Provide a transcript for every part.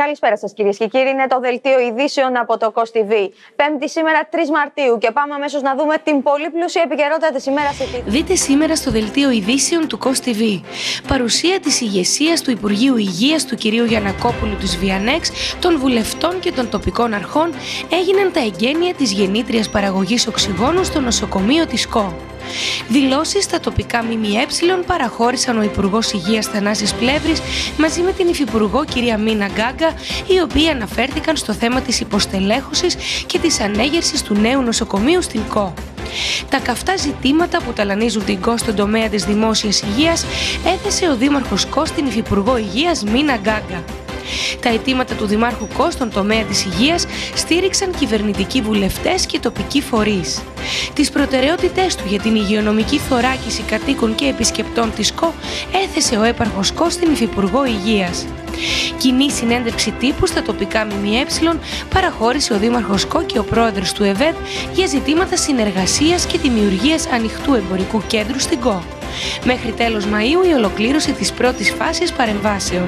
Καλησπέρα σας κυρίες και κύριοι, είναι το δελτίο ειδήσεων από το COS TV. Πέμπτη σήμερα 3 Μαρτίου και πάμε αμέσως να δούμε την πολύ πλούσια επικαιρότητα της ημέρας. Δείτε σήμερα στο δελτίο ειδήσεων του COS TV. Παρουσία της ηγεσίας του Υπουργείου Υγείας του κυρίου Γιαννακόπουλου της Βιανέξ, των βουλευτών και των τοπικών αρχών έγιναν τα εγγένεια της γεννήτριας παραγωγής οξυγόνου στο νοσοκομείο της ΚΟ. Δηλώσεις στα τοπικά ΜΜΕ παραχώρησαν ο Υπουργός Υγείας Θανάσης Πλεύρης μαζί με την Υφυπουργό κυρία Μίνα Γκάγκα, οι οποίοι αναφέρθηκαν στο θέμα της υποστελέχωσης και της ανέγερσης του νέου νοσοκομείου στην ΚΟ. Τα καυτά ζητήματα που ταλανίζουν την ΚΟ στον τομέα της δημόσιας υγείας έθεσε ο Δήμαρχος ΚΟ στην Υφυπουργό Υγείας Μίνα Γκάγκα. Τα αιτήματα του Δημάρχου ΚΟ στον τομέα της υγείας στήριξαν κυβερνητικοί βουλευτές και τοπικοί φορείς. Τις προτεραιότητές του για την υγειονομική θωράκιση κατοίκων και επισκεπτών της ΚΟ έθεσε ο έπαρχος ΚΟ στην Υφυπουργό Υγείας. Κοινή συνέντευξη τύπου στα τοπικά ΜΜΕ παραχώρησε ο Δήμαρχος ΚΟ και ο πρόεδρος του ΕΒΕΔ για ζητήματα συνεργασίας και δημιουργίας ανοιχτού εμπορικού κέντρου στην ΚΟ. Μέχρι τέλος Μαΐου η ολοκλήρωση της πρώτης φάσης παρεμβάσεων.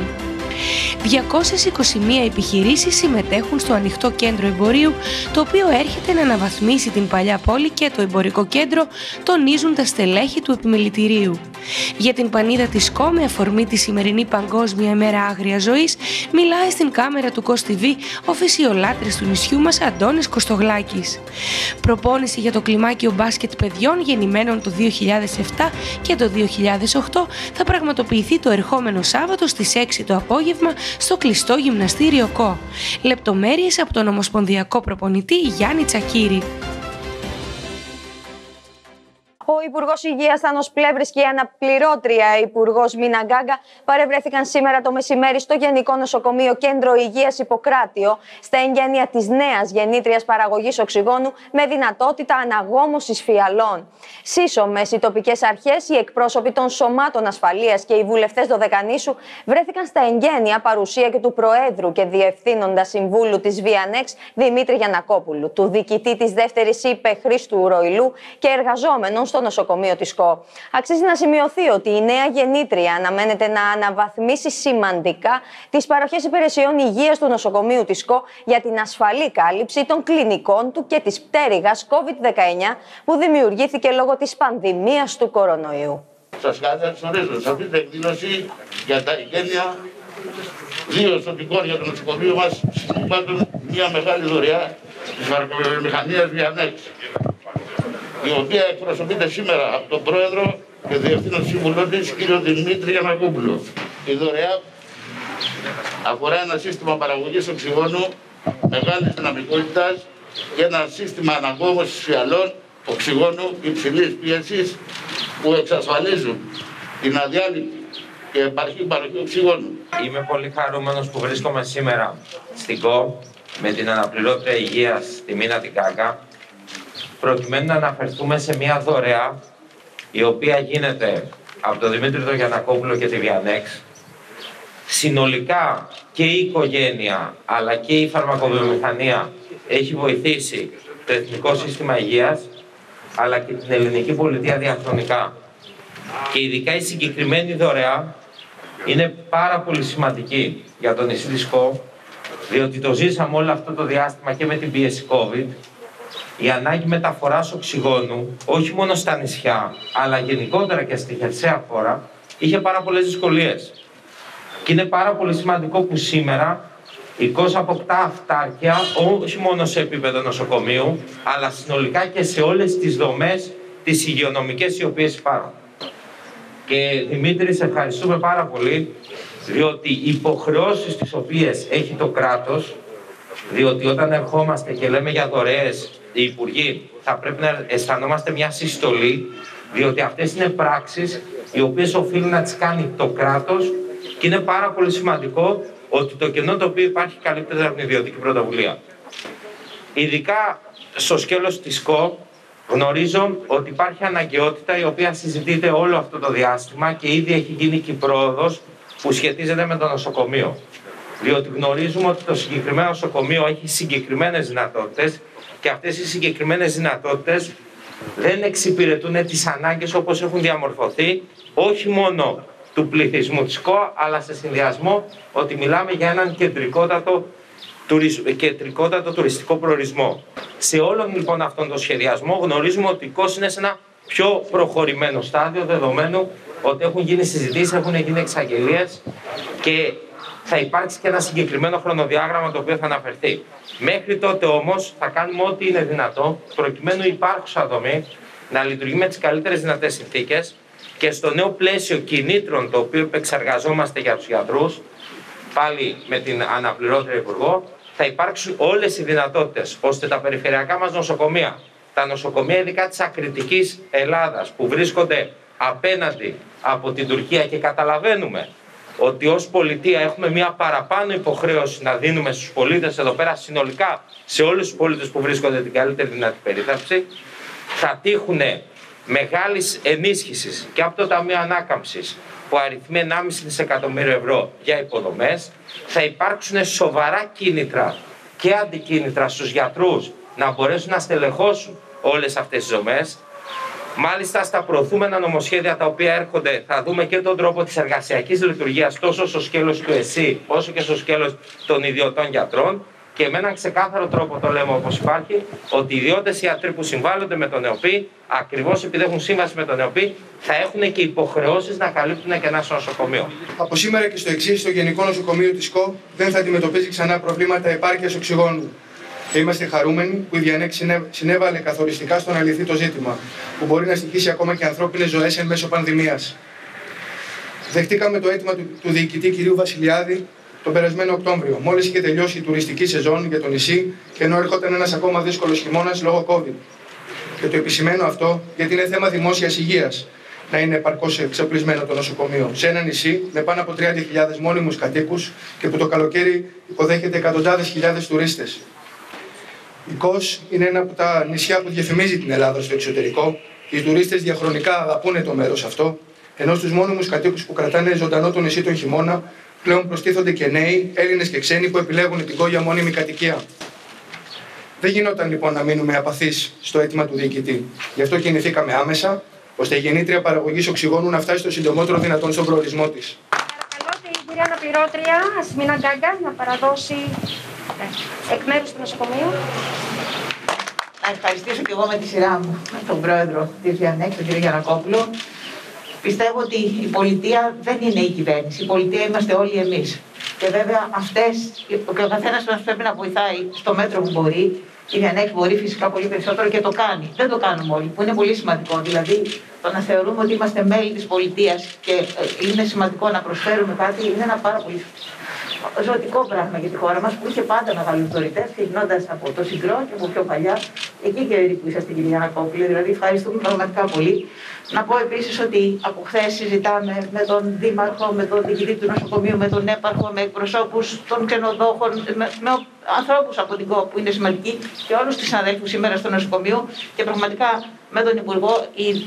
221 επιχειρήσεις συμμετέχουν στο ανοιχτό κέντρο εμπορίου, το οποίο έρχεται να αναβαθμίσει την παλιά πόλη και το εμπορικό κέντρο, τονίζουν τα στελέχη του επιμελητηρίου. Για την πανίδα της ΚΟ, με αφορμή τη σημερινή Παγκόσμια ημέρα άγριας ζωής, μιλάει στην κάμερα του COS TV ο φυσιολάτρης του νησιού μας Αντώνης Κωστογλάκης. Προπόνηση για το κλιμάκιο μπάσκετ παιδιών γεννημένων το 2007 και το 2008 θα πραγματοποιηθεί το ερχόμενο Σάββατο στις 6 το απόγευμα στο κλειστό γυμναστήριο ΚΟ. Λεπτομέρειες από τον Ομοσπονδιακό Προπονητή Γιάννη Τσακίρη. Ο Υπουργός Υγείας Θάνος Πλεύρης και η αναπληρώτρια Υπουργός Μίνα Γκάγκα παρευρέθηκαν σήμερα το μεσημέρι στο Γενικό Νοσοκομείο Κέντρο Υγείας Ιπποκράτιο στα εγγένεια της νέας γεννήτριας παραγωγής οξυγόνου με δυνατότητα αναγόμωσης φιαλών. Σύσσωμες οι τοπικές αρχές, οι εκπρόσωποι των σωμάτων ασφαλείας και οι βουλευτές Δωδεκανήσου βρέθηκαν στα εγγένεια παρουσία και του Προέδρου και Διευθύνοντα Συμβούλου της Βιανέξ Δημήτρη Γιαννακόπουλου, του διοικητή της δεύτερης ΥΠΕ Χρήστου Ροϊλού και εργαζόμενων στο νοσοκομείο της ΚΟ. Αξίζει να σημειωθεί ότι η νέα γεννήτρια αναμένεται να αναβαθμίσει σημαντικά τις παροχές υπηρεσιών υγείας του νοσοκομείου της ΚΟ για την ασφαλή κάλυψη των κλινικών του και της πτέρυγας COVID-19 που δημιουργήθηκε λόγω της πανδημίας του κορονοϊού. Σας καλωσορίζω σε αυτή την εκδήλωση για τα εγγένεια δύο σωτικών για το νοσοκομείο μας, συμπληρώνουν μια μεγάλη δωρεά της φαρμακοβιομηχανίας Βιανέξ, η οποία εκπροσωπείται σήμερα από τον Πρόεδρο και Διευθύνοντα Σύμβουλό της, κύριο Δημήτρη Γιαννακόπουλο. Η δωρεά αφορά ένα σύστημα παραγωγής οξυγόνου μεγάλης δυναμικότητας και ένα σύστημα αναγκόμωσης φιαλών οξυγόνου υψηλής πίεσης που εξασφαλίζουν την αδιάλειπτη και επαρκή παροχή οξυγόνου. Είμαι πολύ χαρούμενος που βρίσκομαι σήμερα στην ΚΟ με την αναπληρώτρια υγείας τη Μίνα την Γκάγκα, προκειμένου να αναφερθούμε σε μια δωρεά η οποία γίνεται από τον Δημήτρη τον Γιαννακόπουλο και τη Βιανέξ. Συνολικά και η οικογένεια αλλά και η φαρμακοβιομηχανία έχει βοηθήσει το Εθνικό Σύστημα Υγείας αλλά και την ελληνική πολιτεία διαχρονικά. Και ειδικά η συγκεκριμένη δωρεά είναι πάρα πολύ σημαντική για το νησί της ΚΟ, διότι το ζήσαμε όλο αυτό το διάστημα και με την πίεση COVID. Η ανάγκη μεταφοράς οξυγόνου, όχι μόνο στα νησιά, αλλά γενικότερα και στη χερσαία χώρα, είχε πάρα πολλές δυσκολίες. Και είναι πάρα πολύ σημαντικό που σήμερα η ΚΟΣ αποκτά αυτάρκεια, όχι μόνο σε επίπεδο νοσοκομείου, αλλά συνολικά και σε όλες τις δομές τις υγειονομικές οι οποίες υπάρχουν. Και Δημήτρη, σε ευχαριστούμε πάρα πολύ, διότι οι υποχρεώσεις τις οποίες έχει το κράτος, διότι όταν ερχόμαστε και λέμε για δωρεές, οι υπουργοί θα πρέπει να αισθανόμαστε μια συστολή, διότι αυτές είναι πράξεις οι οποίες οφείλουν να τις κάνει το κράτος και είναι πάρα πολύ σημαντικό ότι το κενό το οποίο υπάρχει καλύπτεται από την ιδιωτική πρωτοβουλία. Ειδικά στο σκέλος της ΚΟ γνωρίζω ότι υπάρχει αναγκαιότητα η οποία συζητείται όλο αυτό το διάστημα και ήδη έχει γίνει και η πρόοδος που σχετίζεται με το νοσοκομείο. Διότι γνωρίζουμε ότι το συγκεκριμένο νοσοκομείο έχει συγκεκριμένες δυνατότητες και αυτές οι συγκεκριμένες δυνατότητες δεν εξυπηρετούν τις ανάγκες όπως έχουν διαμορφωθεί, όχι μόνο του πληθυσμού της ΚΟ, αλλά σε συνδυασμό ότι μιλάμε για έναν κεντρικότατο τουριστικό προορισμό. Σε όλον λοιπόν αυτόν τον σχεδιασμό γνωρίζουμε ότι η ΚΟΣ είναι σε ένα πιο προχωρημένο στάδιο, δεδομένου ότι έχουν γίνει συζητήσεις, έχουν γίνει εξαγγελίες και θα υπάρξει και ένα συγκεκριμένο χρονοδιάγραμμα το οποίο θα αναφερθεί. Μέχρι τότε όμως θα κάνουμε ό,τι είναι δυνατό προκειμένου η υπάρχουσα δομή να λειτουργεί με τις καλύτερες δυνατές συνθήκες και στο νέο πλαίσιο κινήτρων το οποίο επεξεργαζόμαστε για τους γιατρούς, πάλι με την αναπληρώτρια Υπουργό, θα υπάρξουν όλες οι δυνατότητες ώστε τα περιφερειακά μας νοσοκομεία, τα νοσοκομεία ειδικά της ακριτικής Ελλάδας που βρίσκονται απέναντι από την Τουρκία και καταλαβαίνουμε ότι ως πολιτεία έχουμε μια παραπάνω υποχρέωση να δίνουμε στους πολίτες εδώ πέρα συνολικά σε όλους τους πολίτες που βρίσκονται την καλύτερη δυνατή περίθαλψη, θα τύχουν μεγάλης ενίσχυσης και από το Ταμείο Ανάκαμψης που αριθμεί 1,5 δισεκατομμύριο ευρώ για υποδομές, θα υπάρξουν σοβαρά κίνητρα και αντικίνητρα στους γιατρούς να μπορέσουν να στελεχώσουν όλες αυτές τις δομές. Μάλιστα, στα προωθούμενα νομοσχέδια τα οποία έρχονται, θα δούμε και τον τρόπο της εργασιακής λειτουργίας τόσο στο σκέλος του ΕΣΥ, όσο και στο σκέλος των ιδιωτών γιατρών. Και με έναν ξεκάθαρο τρόπο το λέμε όπως υπάρχει, ότι οι ιδιώτες ιατροί που συμβάλλονται με τον ΕΟΠΗ, ακριβώς επειδή έχουν σύμβαση με τον ΕΟΠΗ, θα έχουν και υποχρεώσεις να καλύπτουν κενά στο νοσοκομείο. Από σήμερα και στο εξής, το Γενικό Νοσοκομείο της ΚΟ δεν θα αντιμετωπίζει ξανά προβλήματα επάρκειας οξυγόνου. Και είμαστε χαρούμενοι που η Vianex συνέβαλε καθοριστικά στο να λυθεί το ζήτημα, που μπορεί να στοιχήσει ακόμα και ανθρώπινες ζωές εν μέσω πανδημίας. Δεχτήκαμε το αίτημα του διοικητή κ. Βασιλιάδη τον περασμένο Οκτώβριο, μόλις είχε τελειώσει η τουριστική σεζόν για το νησί και ενώ έρχονταν ένας ακόμα δύσκολος χειμώνας λόγω COVID. Και το επισημαίνω αυτό γιατί είναι θέμα δημόσιας υγείας να είναι επαρκώς εξοπλισμένο το νοσοκομείο σε ένα νησί με πάνω από 30.000 μόνιμους κατοίκους και που το καλοκαίρι υποδέχεται εκατοντάδες χιλιάδες τουρίστες. Η ΚΟΣ είναι ένα από τα νησιά που διαφημίζει την Ελλάδα στο εξωτερικό και οι τουρίστες διαχρονικά αγαπούν το μέρος αυτό, ενώ στους μόνιμους κατοίκους που κρατάνε ζωντανό το νησί τον χειμώνα πλέον προστίθονται και νέοι, Έλληνες και ξένοι που επιλέγουν την ΚΟ για μόνιμη κατοικία. Δεν γινόταν λοιπόν να μείνουμε απαθείς στο αίτημα του διοικητή. Γι' αυτό κινηθήκαμε άμεσα, ώστε η γεννήτρια παραγωγής οξυγόνου να φτάσει το συντομότερο δυνατόν στον προορισμό της. Παρακαλώ την κυρία αναπληρώτρια Ασμίνα Γκάγκα να παραδώσει εκ μέρους του νοσοκομείου. Να ευχαριστήσω και εγώ με τη σειρά μου τον πρόεδρο της Vianex, τον κύριο Γιαννακόπουλο. Πιστεύω ότι η πολιτεία δεν είναι η κυβέρνηση. Η πολιτεία είμαστε όλοι εμείς. Και βέβαια ο καθένας μας πρέπει να βοηθάει στο μέτρο που μπορεί. Η Vianex μπορεί φυσικά πολύ περισσότερο και το κάνει. Δεν το κάνουμε όλοι, που είναι πολύ σημαντικό. Δηλαδή, το να θεωρούμε ότι είμαστε μέλη της πολιτείας και είναι σημαντικό να προσφέρουμε κάτι είναι ένα πάρα πολύ ζωτικό πράγμα για τη χώρα μας που είχε πάντα μεγάλους δωρητές, ξεκινώντας από το Συγκρό και από πιο παλιά, εκεί και που είσαστε, κυρία Γιαννακόπουλε. Δηλαδή, ευχαριστούμε πραγματικά πολύ. Να πω επίσης ότι από χθες συζητάμε με τον Δήμαρχο, με τον διοικητή του νοσοκομείου, με τον έπαρχο, με εκπροσώπους των ξενοδόχων, με ανθρώπους από την ΚΟ που είναι σημαντικοί και όλους τους συναδέλφους σήμερα στο νοσοκομείο. Και πραγματικά με τον Υπουργό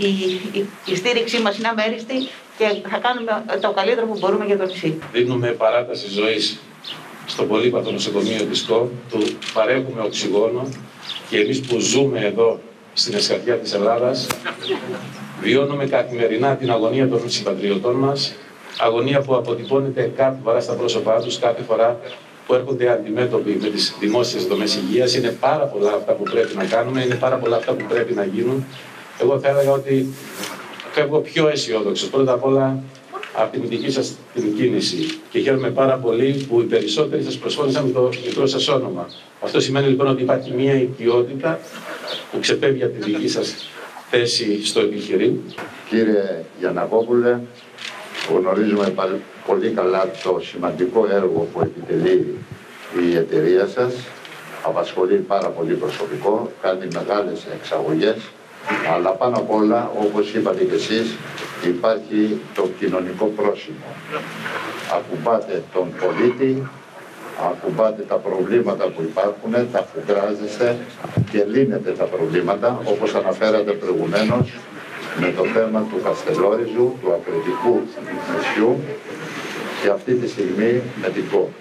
η στήριξή μας είναι αμέριστη και θα κάνουμε το καλύτερο που μπορούμε για το νησί. Δίνουμε παράταση ζωής στο πολύπαθο νοσοκομείο της ΚΟ, του παρέχουμε οξυγόνο και εμείς που ζούμε εδώ στην εσκατιά της Ελλάδας βιώνουμε καθημερινά την αγωνία των συμπατριωτών μας, αγωνία που αποτυπώνεται κάθε φορά στα πρόσωπά τους, κάθε φορά που έρχονται αντιμέτωποι με τις δημόσιες δομές υγείας. Είναι πάρα πολλά αυτά που πρέπει να κάνουμε, είναι πάρα πολλά αυτά που πρέπει να γίνουν. Εγώ θα έλεγα ότι φεύγω πιο αισιόδοξος πρώτα απ' όλα από την δική σας την κίνηση και χαίρομαι πάρα πολύ που οι περισσότεροι σας προσφώνησαν με το μικρό σας όνομα. Αυτό σημαίνει λοιπόν ότι υπάρχει μια οικειότητα που ξεπέφτει από τη δική σας θέση στο επιχειρήν. Κύριε Γιαννακόπουλε, γνωρίζουμε πολύ καλά το σημαντικό έργο που επιτελεί η εταιρεία σας. Απασχολεί πάρα πολύ προσωπικό, κάνει μεγάλες εξαγωγές, αλλά πάνω απ' όλα, όπως είπατε και εσείς, υπάρχει το κοινωνικό πρόσημο. Ακουμπάτε τον πολίτη, ακουμπάτε τα προβλήματα που υπάρχουν, τα φουγκράζεστε και λύνετε τα προβλήματα, όπως αναφέρατε προηγουμένως, με το θέμα του Καστελόριζου, του ακριτικού νησιού και αυτή τη στιγμή με την ΚΟ.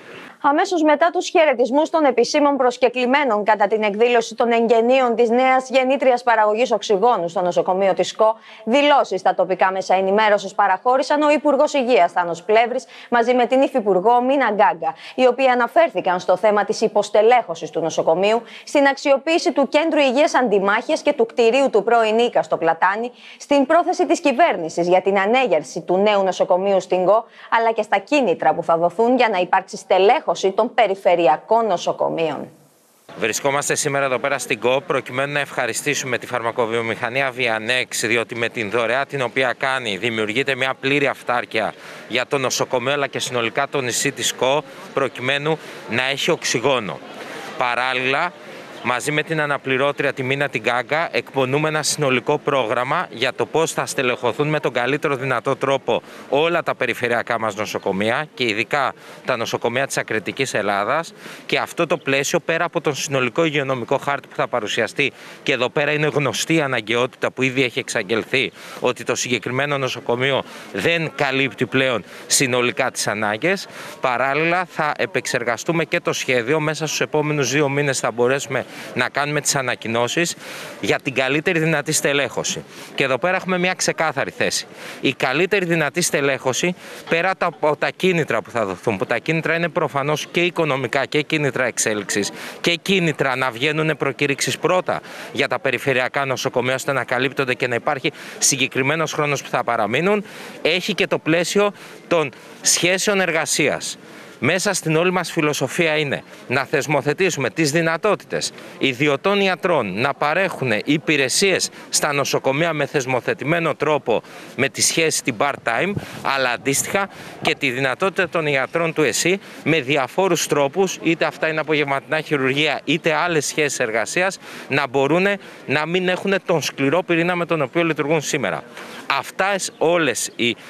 Αμέσως μετά τους χαιρετισμούς των επισήμων προσκεκλημένων κατά την εκδήλωση των εγγενείων της νέας γεννήτριας παραγωγής οξυγόνου στο νοσοκομείο της ΣΚΟ, δηλώσεις στα τοπικά μέσα ενημέρωσης παραχώρησαν ο Υπουργός Υγείας Θάνος Πλεύρης μαζί με την Υφυπουργό Μίνα Γκάγκα, οι οποίοι αναφέρθηκαν στο θέμα της υποστελέχωσης του νοσοκομείου, στην αξιοποίηση του Κέντρου Υγείας Αντιμάχειας και του κτηρίου του πρώην Ίκα στο Πλατάνι, στην πρόθεση της κυβέρνησης για την ανέγερση του νέου νοσοκομείου στην ΚΟ, αλλά και στα κίνητρα που θα δοθούν για να υπάρξει στελέχωση των περιφερειακών νοσοκομείων. Βρισκόμαστε σήμερα εδώ πέρα στην ΚΟ προκειμένου να ευχαριστήσουμε τη φαρμακοβιομηχανία Vianex, διότι με την δωρεά την οποία κάνει δημιουργείται μια πλήρη αυτάρκεια για το νοσοκομείο αλλά και συνολικά το νησί της ΚΟ προκειμένου να έχει οξυγόνο. Παράλληλα, μαζί με την αναπληρώτρια τη Μίνα την Γκάγκα, εκπονούμε ένα συνολικό πρόγραμμα για το πώς θα στελεχωθούν με τον καλύτερο δυνατό τρόπο όλα τα περιφερειακά μας νοσοκομεία και ειδικά τα νοσοκομεία της Ακριτικής Ελλάδας. Και αυτό το πλαίσιο, πέρα από τον συνολικό υγειονομικό χάρτη που θα παρουσιαστεί, και εδώ πέρα είναι γνωστή η αναγκαιότητα που ήδη έχει εξαγγελθεί ότι το συγκεκριμένο νοσοκομείο δεν καλύπτει πλέον συνολικά τις ανάγκες. Παράλληλα, θα επεξεργαστούμε και το σχέδιο. Μέσα στους επόμενους 2 μήνες θα μπορέσουμε να κάνουμε τις ανακοινώσεις για την καλύτερη δυνατή στελέχωση. Και εδώ πέρα έχουμε μια ξεκάθαρη θέση. Η καλύτερη δυνατή στελέχωση, πέρα από τα κίνητρα που θα δοθούν, που τα κίνητρα είναι προφανώς και οικονομικά και κίνητρα εξέλιξης και κίνητρα να βγαίνουν προκήρυξεις πρώτα για τα περιφερειακά νοσοκομεία ώστε να καλύπτονται και να υπάρχει συγκεκριμένος χρόνος που θα παραμείνουν, έχει και το πλαίσιο των σχέσεων εργασίας. Μέσα στην όλη μας φιλοσοφία είναι να θεσμοθετήσουμε τις δυνατότητες ιδιωτών ιατρών να παρέχουν υπηρεσίες στα νοσοκομεία με θεσμοθετημένο τρόπο με τη σχέση την part-time, αλλά αντίστοιχα και τη δυνατότητα των ιατρών του ΕΣΥ με διαφόρους τρόπους, είτε αυτά είναι απογευματινά χειρουργία είτε άλλες σχέσεις εργασίας, να μπορούν να μην έχουν τον σκληρό πυρήνα με τον οποίο λειτουργούν σήμερα. Αυτές όλες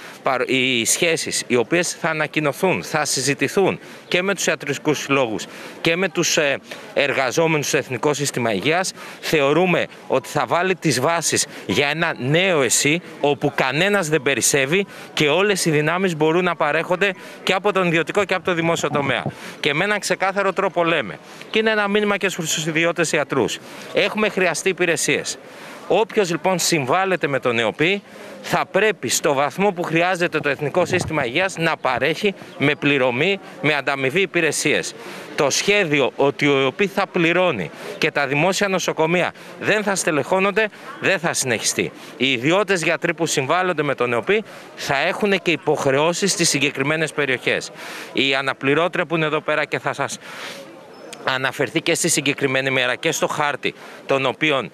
οι σχέσεις οι οποίες θα ανακοινωθούν, θα συζητηθούν και με τους ιατρικούς συλλόγους και με τους εργαζόμενους στο Εθνικό Σύστημα Υγείας, θεωρούμε ότι θα βάλει τις βάσεις για ένα νέο ΕΣΥ όπου κανένας δεν περισσεύει και όλες οι δυνάμεις μπορούν να παρέχονται και από τον ιδιωτικό και από το δημόσιο τομέα. Και με έναν ξεκάθαρο τρόπο λέμε, και είναι ένα μήνυμα και στους ιδιώτες ιατρούς, έχουμε χρειαστεί υπηρεσίες. Όποιος λοιπόν συμβάλλεται με τον ΕΟΠΗ θα πρέπει στο βαθμό που χρειάζεται το Εθνικό Σύστημα Υγείας να παρέχει με πληρωμή, με ανταμοιβή υπηρεσίες. Το σχέδιο ότι ο ΕΟΠΗ θα πληρώνει και τα δημόσια νοσοκομεία δεν θα στελεχώνονται δεν θα συνεχιστεί. Οι ιδιώτες γιατροί που συμβάλλονται με τον ΕΟΠΗ θα έχουν και υποχρεώσεις στις συγκεκριμένες περιοχές. Η αναπληρώτρια που είναι εδώ πέρα και θα σας αναφερθεί και στη συγκεκριμένη μέρα και στο χάρτη τον οποίον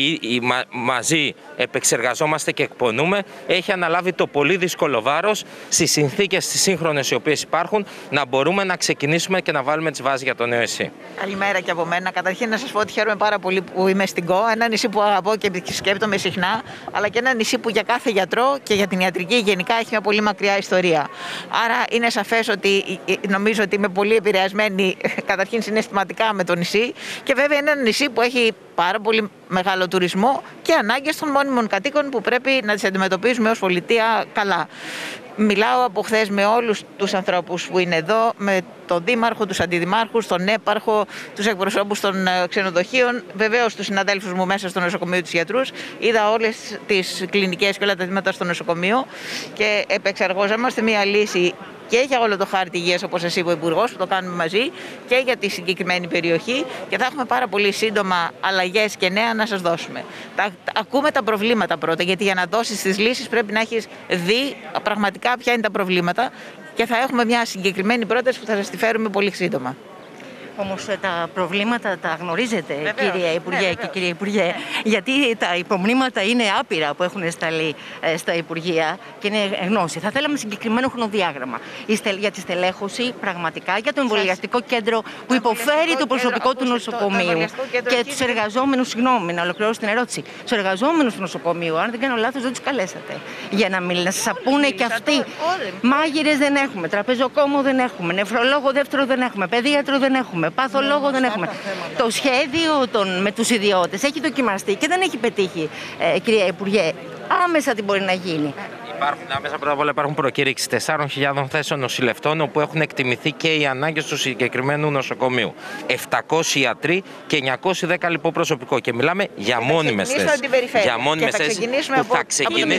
μαζί επεξεργαζόμαστε και εκπονούμε, έχει αναλάβει το πολύ δύσκολο βάρος στις συνθήκες τις σύγχρονες οι οποίες υπάρχουν να μπορούμε να ξεκινήσουμε και να βάλουμε τις βάσεις για το νέο ΕΣΥ. Καλημέρα και από μένα. Καταρχήν να σας πω ότι χαίρομαι πάρα πολύ που είμαι στην ΚΟ, ένα νησί που αγαπώ και σκέπτομαι συχνά, αλλά και ένα νησί που για κάθε γιατρό και για την ιατρική γενικά έχει μια πολύ μακριά ιστορία. Άρα είναι σαφές ότι νομίζω ότι είμαι πολύ επηρεασμένη καταρχήν συναισθηματικά με το νησί και βέβαια είναι ένα νησί που έχει πάρα πολύ μεγάλο τουρισμό και ανάγκες των μόνιμων κατοίκων που πρέπει να τις αντιμετωπίζουμε ως πολιτεία καλά. Μιλάω από χθες με όλους τους ανθρώπους που είναι εδώ, με τον Δήμαρχο, τους Αντιδημάρχους, τον Έπαρχο, τους εκπροσώπους των ξενοδοχείων, βεβαίως τους συναδέλφους μου μέσα στο νοσοκομείο, τους γιατρούς. Είδα όλες τις κλινικές και όλα τα δήματα στο νοσοκομείο και επεξεργαζόμαστε μια λύση και για όλο το χάρτη υγείας, όπως σας είπε ο Υπουργός, που το κάνουμε μαζί, και για τη συγκεκριμένη περιοχή και θα έχουμε πάρα πολύ σύντομα αλλαγές και νέα να σας δώσουμε. Ακούμε τα προβλήματα πρώτα, γιατί για να δώσεις τις λύσεις πρέπει να έχεις δει πραγματικά ποια είναι τα προβλήματα και θα έχουμε μια συγκεκριμένη πρόταση που θα σας τη φέρουμε πολύ σύντομα. Όμως τα προβλήματα τα γνωρίζετε, βεβαίως, κυρία Υπουργέ και κύριε Υπουργέ, γιατί τα υπομνήματα είναι άπειρα που έχουν σταλεί στα Υπουργεία και είναι γνώση. Θα θέλαμε συγκεκριμένο χρονοδιάγραμμα για τη στελέχωση, πραγματικά για το εμβολιαστικό κέντρο που υποφέρει το προσωπικό του νοσοκομείου και τους εργαζόμενους, συγγνώμη, να ολοκληρώσω την ερώτηση, τους εργαζόμενους του νοσοκομείου, αν δεν κάνω λάθος, δεν τους καλέσατε για να μιλήσουν, να σας πούνε και αυτοί. Μάγειρες δεν έχουμε, τραπεζοκόμο δεν έχουμε, νεφρολόγο δεύτερο δεν έχουμε, παιδίατρο δεν έχουμε. Παθολόγο δεν έχουμε. Το σχέδιο με τους ιδιώτες έχει δοκιμαστεί και δεν έχει πετύχει, κυρία Υπουργέ. Άμεσα τι μπορεί να γίνει. Άμεσα πρώτα απ' όλα υπάρχουν προκήρυξεις 4.000 θέσεων νοσηλευτών, όπου έχουν εκτιμηθεί και οι ανάγκες του συγκεκριμένου νοσοκομείου. 700 ιατροί και 910 λοιπό προσωπικό. Και μιλάμε για μόνιμες θέσεις. Για μόνιμες θέσεις που θα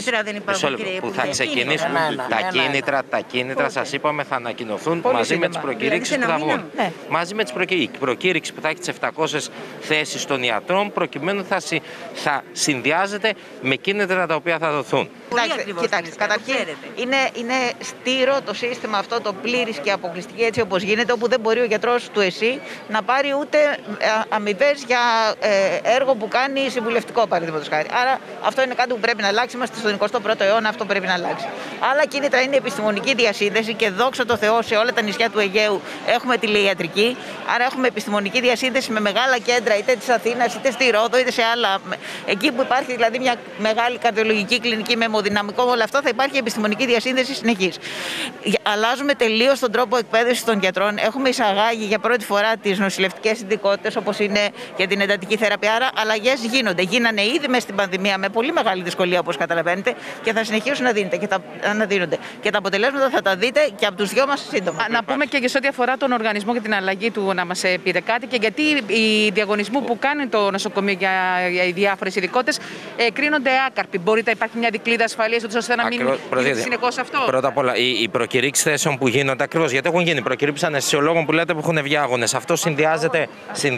ξεκινήσουν. Τα κίνητρα σας είπαμε θα ανακοινωθούν μαζί με τις προκήρυξεις που θα βγουν. Μαζί με τις προκήρυξεις που θα έχει τις 700 θέσεις των ιατρών, προκειμένου θα συνδυάζεται με κίνητρα τα οποία θα δοθούν. Κοιτάξτε, καταρχήν είναι στήρο το σύστημα αυτό, το πλήρης και αποκλειστική έτσι όπως γίνεται, όπου δεν μπορεί ο γιατρός του ΕΣΥ να πάρει ούτε αμοιβές για έργο που κάνει συμβουλευτικό, παραδείγματος χάρη. Άρα αυτό είναι κάτι που πρέπει να αλλάξει. Είμαστε στον 21ο αιώνα, αυτό πρέπει να αλλάξει. Άλλα κίνητρα είναι η επιστημονική διασύνδεση και δόξα τω Θεώ σε όλα τα νησιά του Αιγαίου έχουμε τηλεϊατρική. Άρα έχουμε επιστημονική διασύνδεση με μεγάλα κέντρα, είτε της Αθήνας, είτε στη Ρόδο, είτε σε άλλα. Εκεί που υπάρχει δηλαδή μια μεγάλη καρδιολογική κλινική με αιμοδυναμικό, όλα αυτά θα υπάρχει επιστημονική διασύνδεση συνεχής. Αλλάζουμε τελείως τον τρόπο εκπαίδευσης των γιατρών. Έχουμε εισαγάγει για πρώτη φορά τις νοσηλευτικές ειδικότητες, όπως είναι για την εντατική θεραπεία. Άρα αλλαγές γίνονται. Γίνανε ήδη μες στην πανδημία με πολύ μεγάλη δυσκολία, όπως καταλαβαίνετε, και θα συνεχίσουν να δίνονται. Και τα αποτελέσματα θα τα δείτε και από τους δυο μας σύντομα. Να πούμε και σε ό,τι αφορά τον οργανισμό και την αλλαγή του, να μας πείτε κάτι, και γιατί οι διαγωνισμοί που κάνει το νοσοκομείο για οι διάφορες ειδικότητες κρίνονται άκαρποι. Μπορεί να υπάρχει μια δικλείδα ασφαλείας, ώστε να μην γίνει συνεχώς αυτό. Πρώτα απ' όλα, οι προκηρύξεις θέσεων που γίνονται, ακριβώς γιατί έχουν γίνει προκηρύξεις αναισθησιολόγων που λέτε που έχουν βγει άγονες. Αυτό συνδυάζεται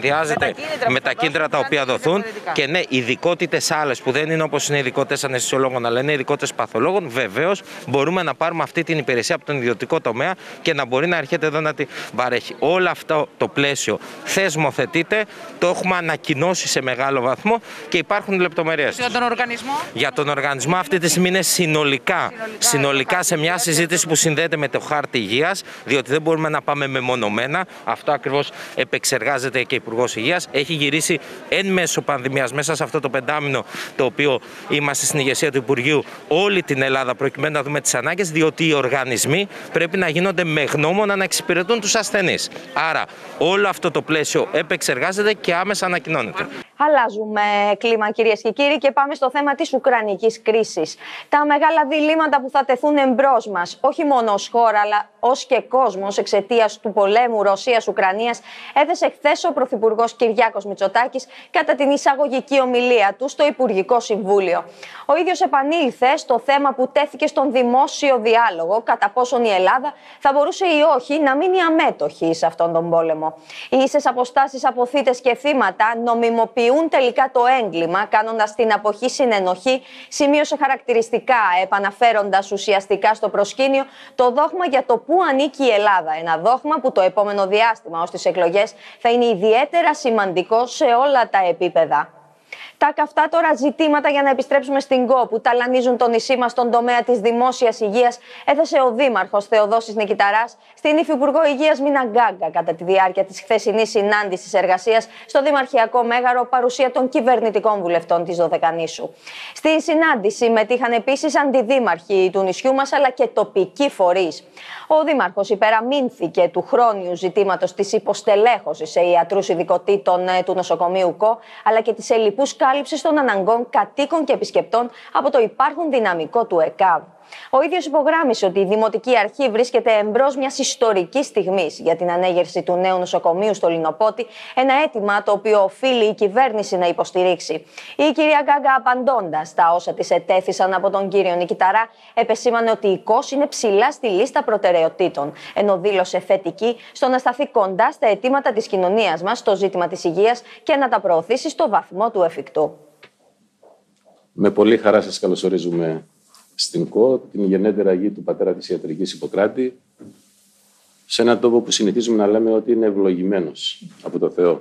με τα κίνητρα τα οποία δοθούν. Και ναι, ειδικότητες άλλες που δεν είναι όπως είναι ειδικότητες αναισθησιολόγων, αλλά είναι ειδικότητες παθολόγων, βεβαίως μπορούμε να πάρουμε αυτή την υπηρεσία από τον ιδιωτικό τομέα και να μπορεί να έρχεται εδώ να την παρέχει. Όλο αυτό το πλαίσιο θεσμοθετείται, το έχουμε ανακοινώσει σε μεγάλο βαθμό και υπάρχουν λεπτομέρειες. Για τον οργανισμό? Για τον οργανισμό αυτή τη στιγμή είναι συνολικά σε μια συζήτηση που συνδέεται με το χάρτη υγείας, διότι δεν μπορούμε να πάμε μεμονωμένα. Αυτό ακριβώς επεξεργάζεται και ο Υπουργός Υγείας. Έχει γυρίσει εν μέσω πανδημίας, μέσα σε αυτό το πεντάμινο το οποίο είμαστε στην ηγεσία του Υπουργείου, όλη την Ελλάδα προκειμένου να δούμε τις ανάγκες, διότι οι οργανισμοί πρέπει να γίνονται με γνώμονα να εξυπηρετούν τους ασθενείς. Άρα όλο αυτό το πλαίσιο επεξεργάζεται και άμεσα ανακοινώνεται. Αλλάζουμε κλίμα, κυρίες και κύριοι, και πάμε στο θέμα της ουκρανικής κρίσης. Τα μεγάλα διλήμματα που θα τεθούν εμπρός μας, όχι μόνο ως χώρα, αλλά ως και κόσμος, εξαιτίας του πολέμου Ρωσίας-Ουκρανίας, έθεσε χθες ο Πρωθυπουργός Κυριάκος Μητσοτάκης κατά την εισαγωγική ομιλία του στο Υπουργικό Συμβούλιο. Ο ίδιος επανήλθε στο θέμα που τέθηκε στον δημόσιο διάλογο, κατά πόσον η Ελλάδα θα μπορούσε ή όχι να μείνει αμέτωχη σε αυτόν τον πόλεμο. Οι ίσες αποστάσεις από θύτες και θύματα νομιμοποιούν τελικά το έγκλημα, κάνοντας την αποχή συνενοχή, σημείωσε χαρακτηριστικά, επαναφέροντας ουσιαστικά στο προσκήνιο το δόγμα για το πού ανήκει η Ελλάδα. Ένα δόγμα που το επόμενο διάστημα ως τις εκλογές θα είναι ιδιαίτερα σημαντικό σε όλα τα επίπεδα. Τα καυτά τώρα ζητήματα, για να επιστρέψουμε στην ΚΟ, που ταλανίζουν το νησί μας στον τομέα της δημόσιας υγείας, έθεσε ο Δήμαρχος Θεοδόσης Νικηταράς στην Υφυπουργό Υγείας Μίνα Γκάγκα κατά τη διάρκεια της χθεσινής συνάντησης εργασίας στο Δημαρχιακό Μέγαρο, παρουσία των κυβερνητικών βουλευτών της Δωδεκανήσου. Στη συνάντηση συμμετείχαν επίσης αντιδήμαρχοι του νησιού μας αλλά και τοπικοί φορείς. Ο Δήμαρχος υπεραμείνθηκε του χρόνιου ζητήματος της υποστελέχωσης σε ιατρούς ειδικοτήτων του νοσοκομείου ΚΟ, αλλά και της ελλειπούς κάλυψης των αναγκών κατοίκων και επισκεπτών από το υπάρχον δυναμικό του ΕΚΑΒ. Ο ίδιος υπογράμμισε ότι η Δημοτική Αρχή βρίσκεται εμπρός μιας ιστορικής στιγμής για την ανέγερση του νέου νοσοκομείου στο Λινοπότη, ένα αίτημα το οποίο οφείλει η κυβέρνηση να υποστηρίξει. Η κυρία Γκάγκα, απαντώντας στα όσα της ετέθησαν από τον κύριο Νικηταρά, επεσήμανε ότι η ΚΟΣ είναι ψηλά στη λίστα προτεραιοτήτων, ενώ δήλωσε θετική στο να σταθεί κοντά στα αιτήματα της κοινωνίας μας στο ζήτημα της υγείας και να τα προωθήσει στο βαθμό του εφικτού. Με πολύ χαρά σας καλωσορίζουμε στην ΚΟ, την γενναίτερα γη του πατέρα της ιατρικής Ιπποκράτη, σε έναν τόπο που συνηθίζουμε να λέμε ότι είναι ευλογημένος από το Θεό.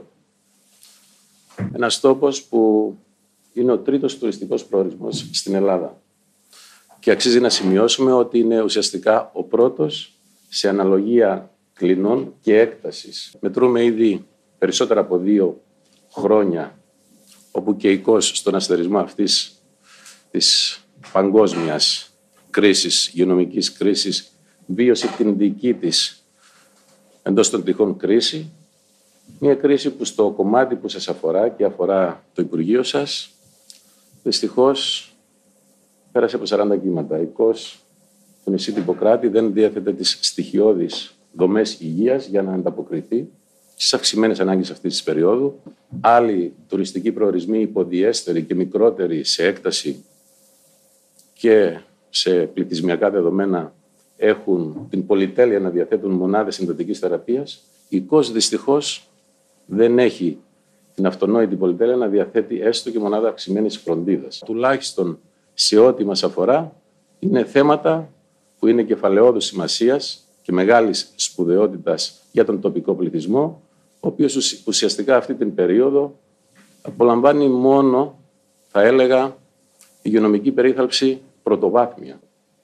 Ένας τόπος που είναι ο τρίτος τουριστικός προορισμός στην Ελλάδα. Και αξίζει να σημειώσουμε ότι είναι ουσιαστικά ο πρώτος σε αναλογία κλινών και έκτασης. Μετρούμε ήδη περισσότερα από 2 χρόνια, όπου και η ΚΟΣ στον αστερισμό αυτής της παγκόσμιας κρίσης, υγειονομικής κρίσης, βίωσε την δική της εντός των τυχών κρίση. Μια κρίση που στο κομμάτι που σας αφορά και αφορά το Υπουργείο σας, δυστυχώς πέρασε από 40 κύματα. Η ΚΟΣ του νησί του Ιπποκράτη δεν διέθετε τις στοιχειώδεις δομές υγείας για να ανταποκριθεί στις αυξημένες ανάγκες αυτής της περίοδου. Άλλοι τουριστικοί προορισμοί υποδιέστεροι και μικρότεροι σε έκταση και σε πληθυσμιακά δεδομένα έχουν την πολυτέλεια να διαθέτουν μονάδες εντατικής θεραπείας. Η ΚΟΣ δυστυχώς δεν έχει την αυτονόητη πολυτέλεια να διαθέτει έστω και μονάδα αυξημένης φροντίδας. Τουλάχιστον σε ό,τι μας αφορά, είναι θέματα που είναι κεφαλαιόδους σημασίας και μεγάλης σπουδαιότητας για τον τοπικό πληθυσμό, ο οποίος ουσιαστικά αυτή την περίοδο απολαμβάνει μόνο, θα έλεγα, υγειονομική περίθαλψη πρωτοβάθμια.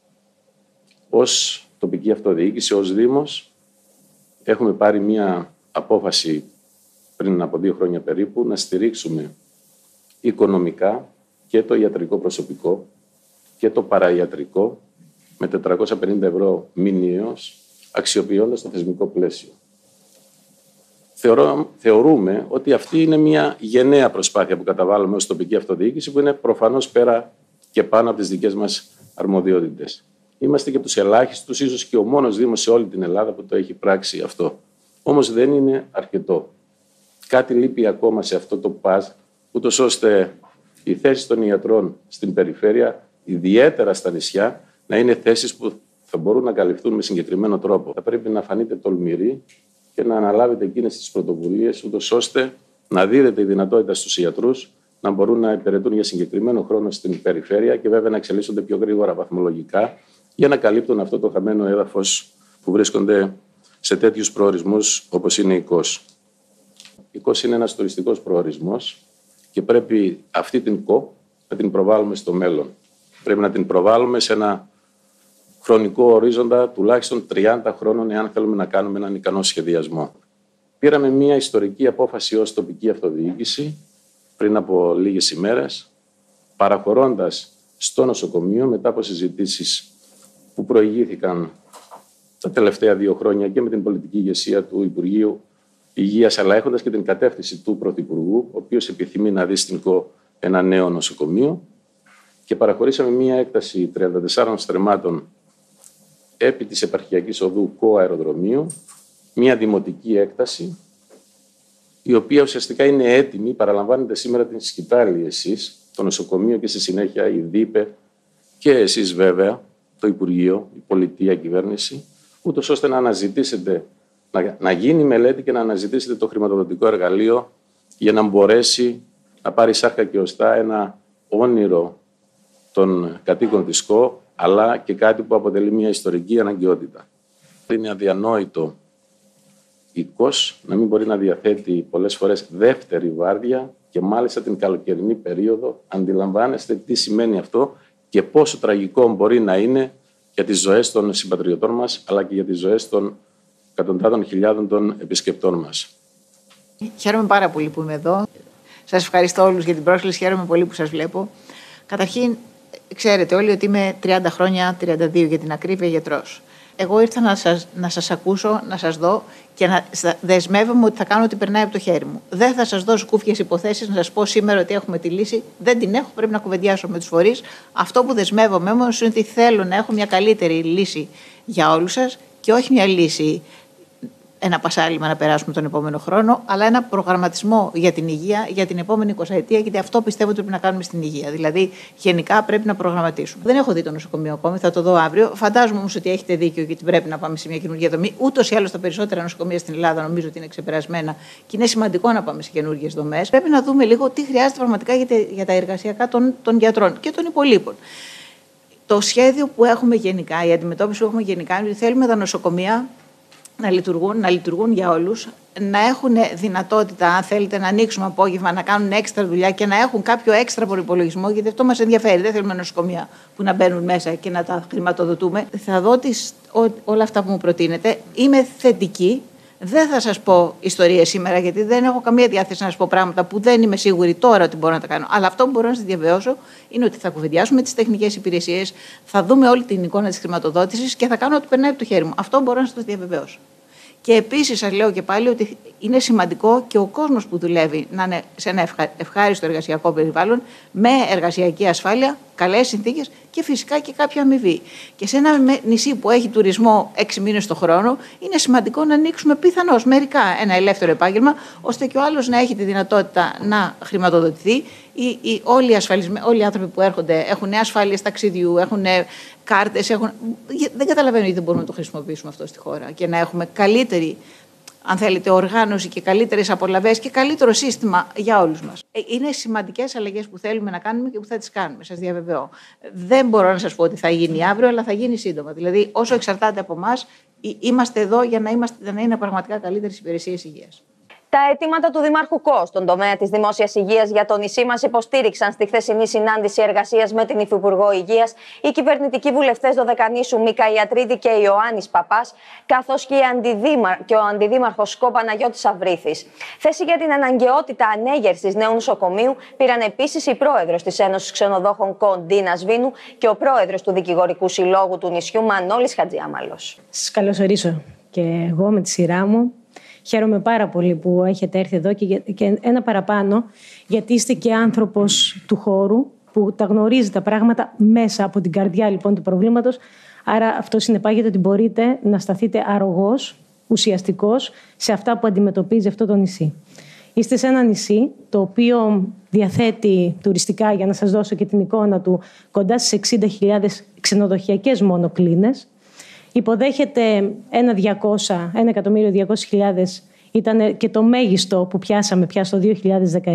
Ως τοπική αυτοδιοίκηση, ως Δήμος, έχουμε πάρει μία απόφαση πριν από 2 χρόνια περίπου να στηρίξουμε οικονομικά και το ιατρικό προσωπικό και το παραϊατρικό με 450 ευρώ μηνιαίως, αξιοποιώντας το θεσμικό πλαίσιο. Θεωρούμε ότι αυτή είναι μια γενναία προσπάθεια που καταβάλουμε ως τοπική αυτοδιοίκηση, που είναι προφανώς πέρα και πάνω από τις δικές μας αρμοδιότητες. Είμαστε και από τους ελάχιστους, ίσως και ο μόνος Δήμος σε όλη την Ελλάδα που το έχει πράξει αυτό. Όμως δεν είναι αρκετό. Κάτι λείπει ακόμα σε αυτό το παζ, ούτως ώστε οι θέσεις των ιατρών στην περιφέρεια, ιδιαίτερα στα νησιά, να είναι θέσεις που θα μπορούν να καλυφθούν με συγκεκριμένο τρόπο. Θα πρέπει να φανείτε τολμηροί και να αναλάβετε εκείνες τις πρωτοβουλίες, ούτως ώστε να δίδετε η δυνατότητα στους ιατρούς να μπορούν να υπηρετούν για συγκεκριμένο χρόνο στην περιφέρεια και βέβαια να εξελίσσονται πιο γρήγορα βαθμολογικά για να καλύπτουν αυτό το χαμένο έδαφος που βρίσκονται σε τέτοιους προορισμούς όπως είναι η ΚΟΣ. Η ΚΟΣ είναι ένας τουριστικός προορισμός και πρέπει αυτή την ΚΟ να την προβάλλουμε στο μέλλον. Πρέπει να την προβάλλουμε σε ένα χρονικό ορίζοντα τουλάχιστον 30 χρόνων, εάν θέλουμε να κάνουμε έναν ικανό σχεδιασμό. Πήραμε μια ιστορική απόφαση ως τοπική αυτοδιοίκηση πριν από λίγες ημέρες, παραχωρώντας στο νοσοκομείο, μετά από συζητήσεις που προηγήθηκαν τα τελευταία 2 χρόνια και με την πολιτική ηγεσία του Υπουργείου Υγείας, αλλά έχοντας και την κατεύθυνση του Πρωθυπουργού, ο οποίος επιθυμεί να δει στην ΚΟ ένα νέο νοσοκομείο, και παραχωρήσαμε μια έκταση 34 στρεμμάτων επί της επαρχιακής οδού ΚΟ αεροδρομίου, μια δημοτική έκταση, η οποία ουσιαστικά είναι έτοιμη, παραλαμβάνετε σήμερα την σκητάλη εσείς, το νοσοκομείο και στη συνέχεια η ΔΥΠΕ και εσείς βέβαια, το Υπουργείο, η Πολιτεία, η Κυβέρνηση, ούτως ώστε να αναζητήσετε, να γίνει μελέτη και να αναζητήσετε το χρηματοδοτικό εργαλείο για να μπορέσει να πάρει σάρκα και οστά ένα όνειρο των κατοίκων της ΚΟ, αλλά και κάτι που αποτελεί μια ιστορική αναγκαιότητα. Είναι αδιανόητο η ΚΟΣ να μην μπορεί να διαθέτει πολλές φορές δεύτερη βάρδια και μάλιστα την καλοκαιρινή περίοδο. Αντιλαμβάνεστε τι σημαίνει αυτό και πόσο τραγικό μπορεί να είναι για τις ζωές των συμπατριωτών μας, αλλά και για τις ζωές των εκατοντάδων χιλιάδων των επισκεπτών μας. Χαίρομαι πάρα πολύ που είμαι εδώ. Σας ευχαριστώ όλους για την πρόσκληση. Χαίρομαι πολύ που σας βλέπω. Καταρχήν, ξέρετε όλοι ότι είμαι 30 χρόνια, 32 για την ακρίβεια, γιατρός. Εγώ ήρθα να σας ακούσω, να σας δω και να δεσμεύομαι ότι θα κάνω ό,τι περνάει από το χέρι μου. Δεν θα σας δώσω κούφιες υποθέσεις, να σας πω σήμερα ότι έχουμε τη λύση. Δεν την έχω, πρέπει να κουβεντιάσω με τους φορείς. Αυτό που δεσμεύομαι όμως είναι ότι θέλω να έχω μια καλύτερη λύση για όλους σας και όχι μια λύση, ένα πασάλιμα να περάσουμε τον επόμενο χρόνο, αλλά ένα προγραμματισμό για την υγεία για την επόμενη 20ετία, γιατί αυτό πιστεύω ότι πρέπει να κάνουμε στην υγεία. Δηλαδή, γενικά πρέπει να προγραμματίσουμε. Δεν έχω δει το νοσοκομείο ακόμη, θα το δω αύριο. Φαντάζομαι όμως ότι έχετε δίκιο και ότι πρέπει να πάμε σε μια καινούργια δομή. Ούτως ή άλλως τα περισσότερα νοσοκομεία στην Ελλάδα νομίζω ότι είναι ξεπερασμένα και είναι σημαντικό να πάμε σε καινούργιες δομές. Πρέπει να δούμε λίγο τι χρειάζεται πραγματικά για τα εργασιακά των γιατρών και των υπολείπων. Το σχέδιο που έχουμε γενικά, η αντιμετώπιση που έχουμε γενικά είναι ότι θέλουμε τα νοσοκομεία να λειτουργούν για όλους, να έχουν δυνατότητα, αν θέλετε, να ανοίξουμε απόγευμα, να κάνουν έξτρα δουλειά και να έχουν κάποιο έξτρα προϋπολογισμό, γιατί αυτό μας ενδιαφέρει. Δεν θέλουμε νοσοκομεία που να μπαίνουν μέσα και να τα χρηματοδοτούμε. Θα δω όλα αυτά που μου προτείνετε. Είμαι θετική. Δεν θα σας πω ιστορίες σήμερα, γιατί δεν έχω καμία διάθεση να σας πω πράγματα που δεν είμαι σίγουρη τώρα ότι μπορώ να τα κάνω. Αλλά αυτό που μπορώ να σας διαβεβαιώσω είναι ότι θα κουβεντιάσουμε τις τεχνικές υπηρεσίες, θα δούμε όλη την εικόνα της χρηματοδότησης και θα κάνω ό,τι περνάει από το χέρι μου. Αυτό μπορώ να σας το διαβεβαιώσω. Και επίσης σας λέω και πάλι ότι είναι σημαντικό και ο κόσμος που δουλεύει να είναι σε ένα ευχάριστο εργασιακό περιβάλλον, με εργασιακή ασφάλεια, καλές συνθήκες και φυσικά και κάποια αμοιβή. Και σε ένα νησί που έχει τουρισμό 6 μήνες το χρόνο, είναι σημαντικό να ανοίξουμε πιθανώς μερικά ένα ελεύθερο επάγγελμα, ώστε και ο άλλος να έχει τη δυνατότητα να χρηματοδοτηθεί. Όλοι οι άνθρωποι που έρχονται έχουν ασφάλειες ταξιδιού, έχουν κάρτες. Δεν καταλαβαίνω γιατί δεν μπορούμε να το χρησιμοποιήσουμε αυτό στη χώρα και να έχουμε καλύτερη, αν θέλετε, οργάνωση και καλύτερες απολαβές και καλύτερο σύστημα για όλους μας. Είναι σημαντικές αλλαγές που θέλουμε να κάνουμε και που θα τις κάνουμε, σας διαβεβαιώ. Δεν μπορώ να σας πω ότι θα γίνει αύριο, αλλά θα γίνει σύντομα. Δηλαδή, όσο εξαρτάται από εμάς, είμαστε εδώ για να είναι πραγματικά καλύτερες υπηρεσίες υγείας. Τα αιτήματα του Δημάρχου Κο στον τομέα της δημόσιας υγείας για το νησί μας υποστήριξαν στη χθεσινή συνάντηση εργασίας με την Υφυπουργό Υγείας οι κυβερνητικοί βουλευτές Δωδεκανήσου Μίκα Ιατρίδη και Ιωάννης Παπάς, καθώς και ο Αντιδήμαρχος Κο Παναγιώτης Αβρίθης. Θέση για την αναγκαιότητα ανέγερσης νέου νοσοκομείου πήραν επίσης η πρόεδρος της Ένωσης Ξενοδόχων Κο Ντίνα Σβήνου και ο πρόεδρος του Δικηγορικού Συλλόγου του νησιού Μανώλης Χατζιάμαλος. Σας καλωσορίσω και εγώ με τη σειρά μου. Χαίρομαι πάρα πολύ που έχετε έρθει εδώ και ένα παραπάνω, γιατί είστε και άνθρωπος του χώρου που τα γνωρίζει τα πράγματα μέσα από την καρδιά λοιπόν του προβλήματος. Άρα αυτό συνεπάγεται ότι μπορείτε να σταθείτε αρρωγός, ουσιαστικός σε αυτά που αντιμετωπίζει αυτό το νησί. Είστε σε ένα νησί το οποίο διαθέτει τουριστικά, για να σας δώσω και την εικόνα του, κοντά στις 60.000 ξενοδοχειακές μόνο κλίνες. Υποδέχεται 1.200.000, ήταν και το μέγιστο που πιάσαμε πια στο 2019,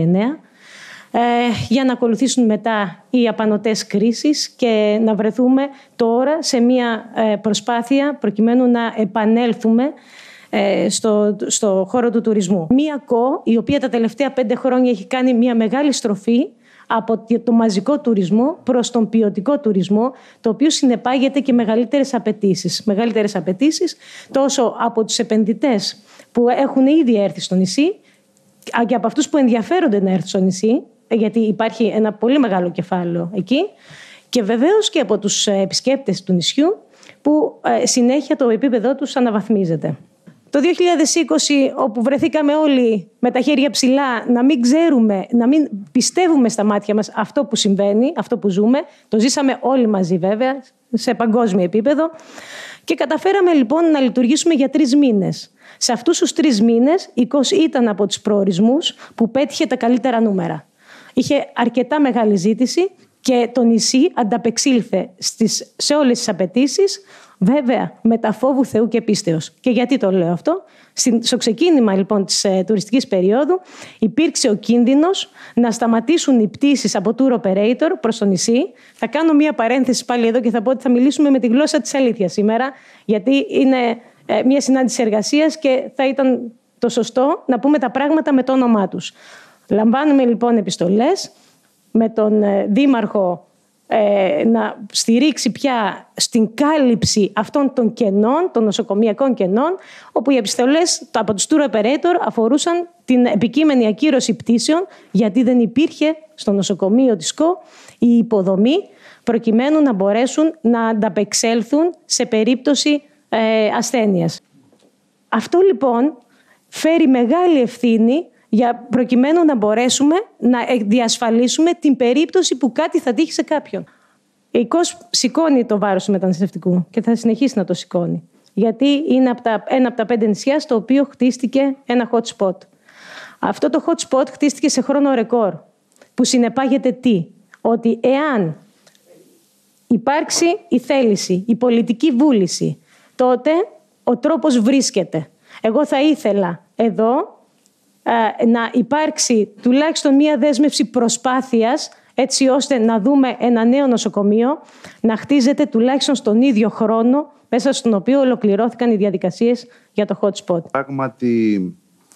για να ακολουθήσουν μετά οι απανωτές κρίσεις και να βρεθούμε τώρα σε μια προσπάθεια προκειμένου να επανέλθουμε στο χώρο του τουρισμού. Μία ΚΟ, η οποία τα τελευταία 5 χρόνια έχει κάνει μια μεγάλη στροφή από το μαζικό τουρισμό προς τον ποιοτικό τουρισμό, το οποίο συνεπάγεται και μεγαλύτερες απαιτήσεις. Μεγαλύτερες απαιτήσεις τόσο από τους επενδυτές που έχουν ήδη έρθει στο νησί και από αυτούς που ενδιαφέρονται να έρθουν στο νησί, γιατί υπάρχει ένα πολύ μεγάλο κεφάλαιο εκεί, και βεβαίως και από τους επισκέπτες του νησιού που συνέχεια το επίπεδό τους αναβαθμίζεται. Το 2020, όπου βρεθήκαμε όλοι με τα χέρια ψηλά, να μην ξέρουμε, να μην πιστεύουμε στα μάτια μας αυτό που συμβαίνει, αυτό που ζούμε, το ζήσαμε όλοι μαζί βέβαια, σε παγκόσμιο επίπεδο, και καταφέραμε λοιπόν να λειτουργήσουμε για 3 μήνες. Σε αυτούς τους 3 μήνες η ΚΟΣ ήταν από τους προορισμούς που πέτυχε τα καλύτερα νούμερα. Είχε αρκετά μεγάλη ζήτηση και το νησί ανταπεξήλθε σε όλες τις απαιτήσεις, βέβαια με τα φόβου Θεού και πίστεως. Και γιατί το λέω αυτό? Στο ξεκίνημα λοιπόν της τουριστικής περίοδου υπήρξε ο κίνδυνος να σταματήσουν οι πτήσεις από tour operator προς το νησί. Θα κάνω μία παρένθεση πάλι εδώ και θα πω ότι θα μιλήσουμε με τη γλώσσα της αλήθειας σήμερα, γιατί είναι μία συνάντηση εργασίας και θα ήταν το σωστό να πούμε τα πράγματα με το όνομά τους. Λαμβάνουμε λοιπόν επιστολές με τον Δήμαρχο να στηρίξει πια στην κάλυψη αυτών των κενών, των νοσοκομειακών κενών, όπου οι επιστολές από τους tour operator αφορούσαν την επικείμενη ακύρωση πτήσεων, γιατί δεν υπήρχε στο νοσοκομείο της ΚΟ η υποδομή προκειμένου να μπορέσουν να ανταπεξέλθουν σε περίπτωση ασθένειας. Αυτό λοιπόν φέρει μεγάλη ευθύνη προκειμένου να μπορέσουμε να διασφαλίσουμε την περίπτωση που κάτι θα τύχει σε κάποιον. Η ΚΟΣ σηκώνει το βάρος του μεταναστευτικού και θα συνεχίσει να το σηκώνει. Γιατί είναι ένα από τα 5 νησιά στο οποίο χτίστηκε ένα hot spot. Αυτό το hot spot χτίστηκε σε χρόνο ρεκόρ, που συνεπάγεται τι? Ότι εάν υπάρξει η θέληση, η πολιτική βούληση, τότε ο τρόπος βρίσκεται. Εγώ θα ήθελα εδώ να υπάρξει τουλάχιστον μία δέσμευση προσπάθειας, έτσι ώστε να δούμε ένα νέο νοσοκομείο να χτίζεται τουλάχιστον στον ίδιο χρόνο μέσα στον οποίο ολοκληρώθηκαν οι διαδικασίες για το hot spot. Πράγματι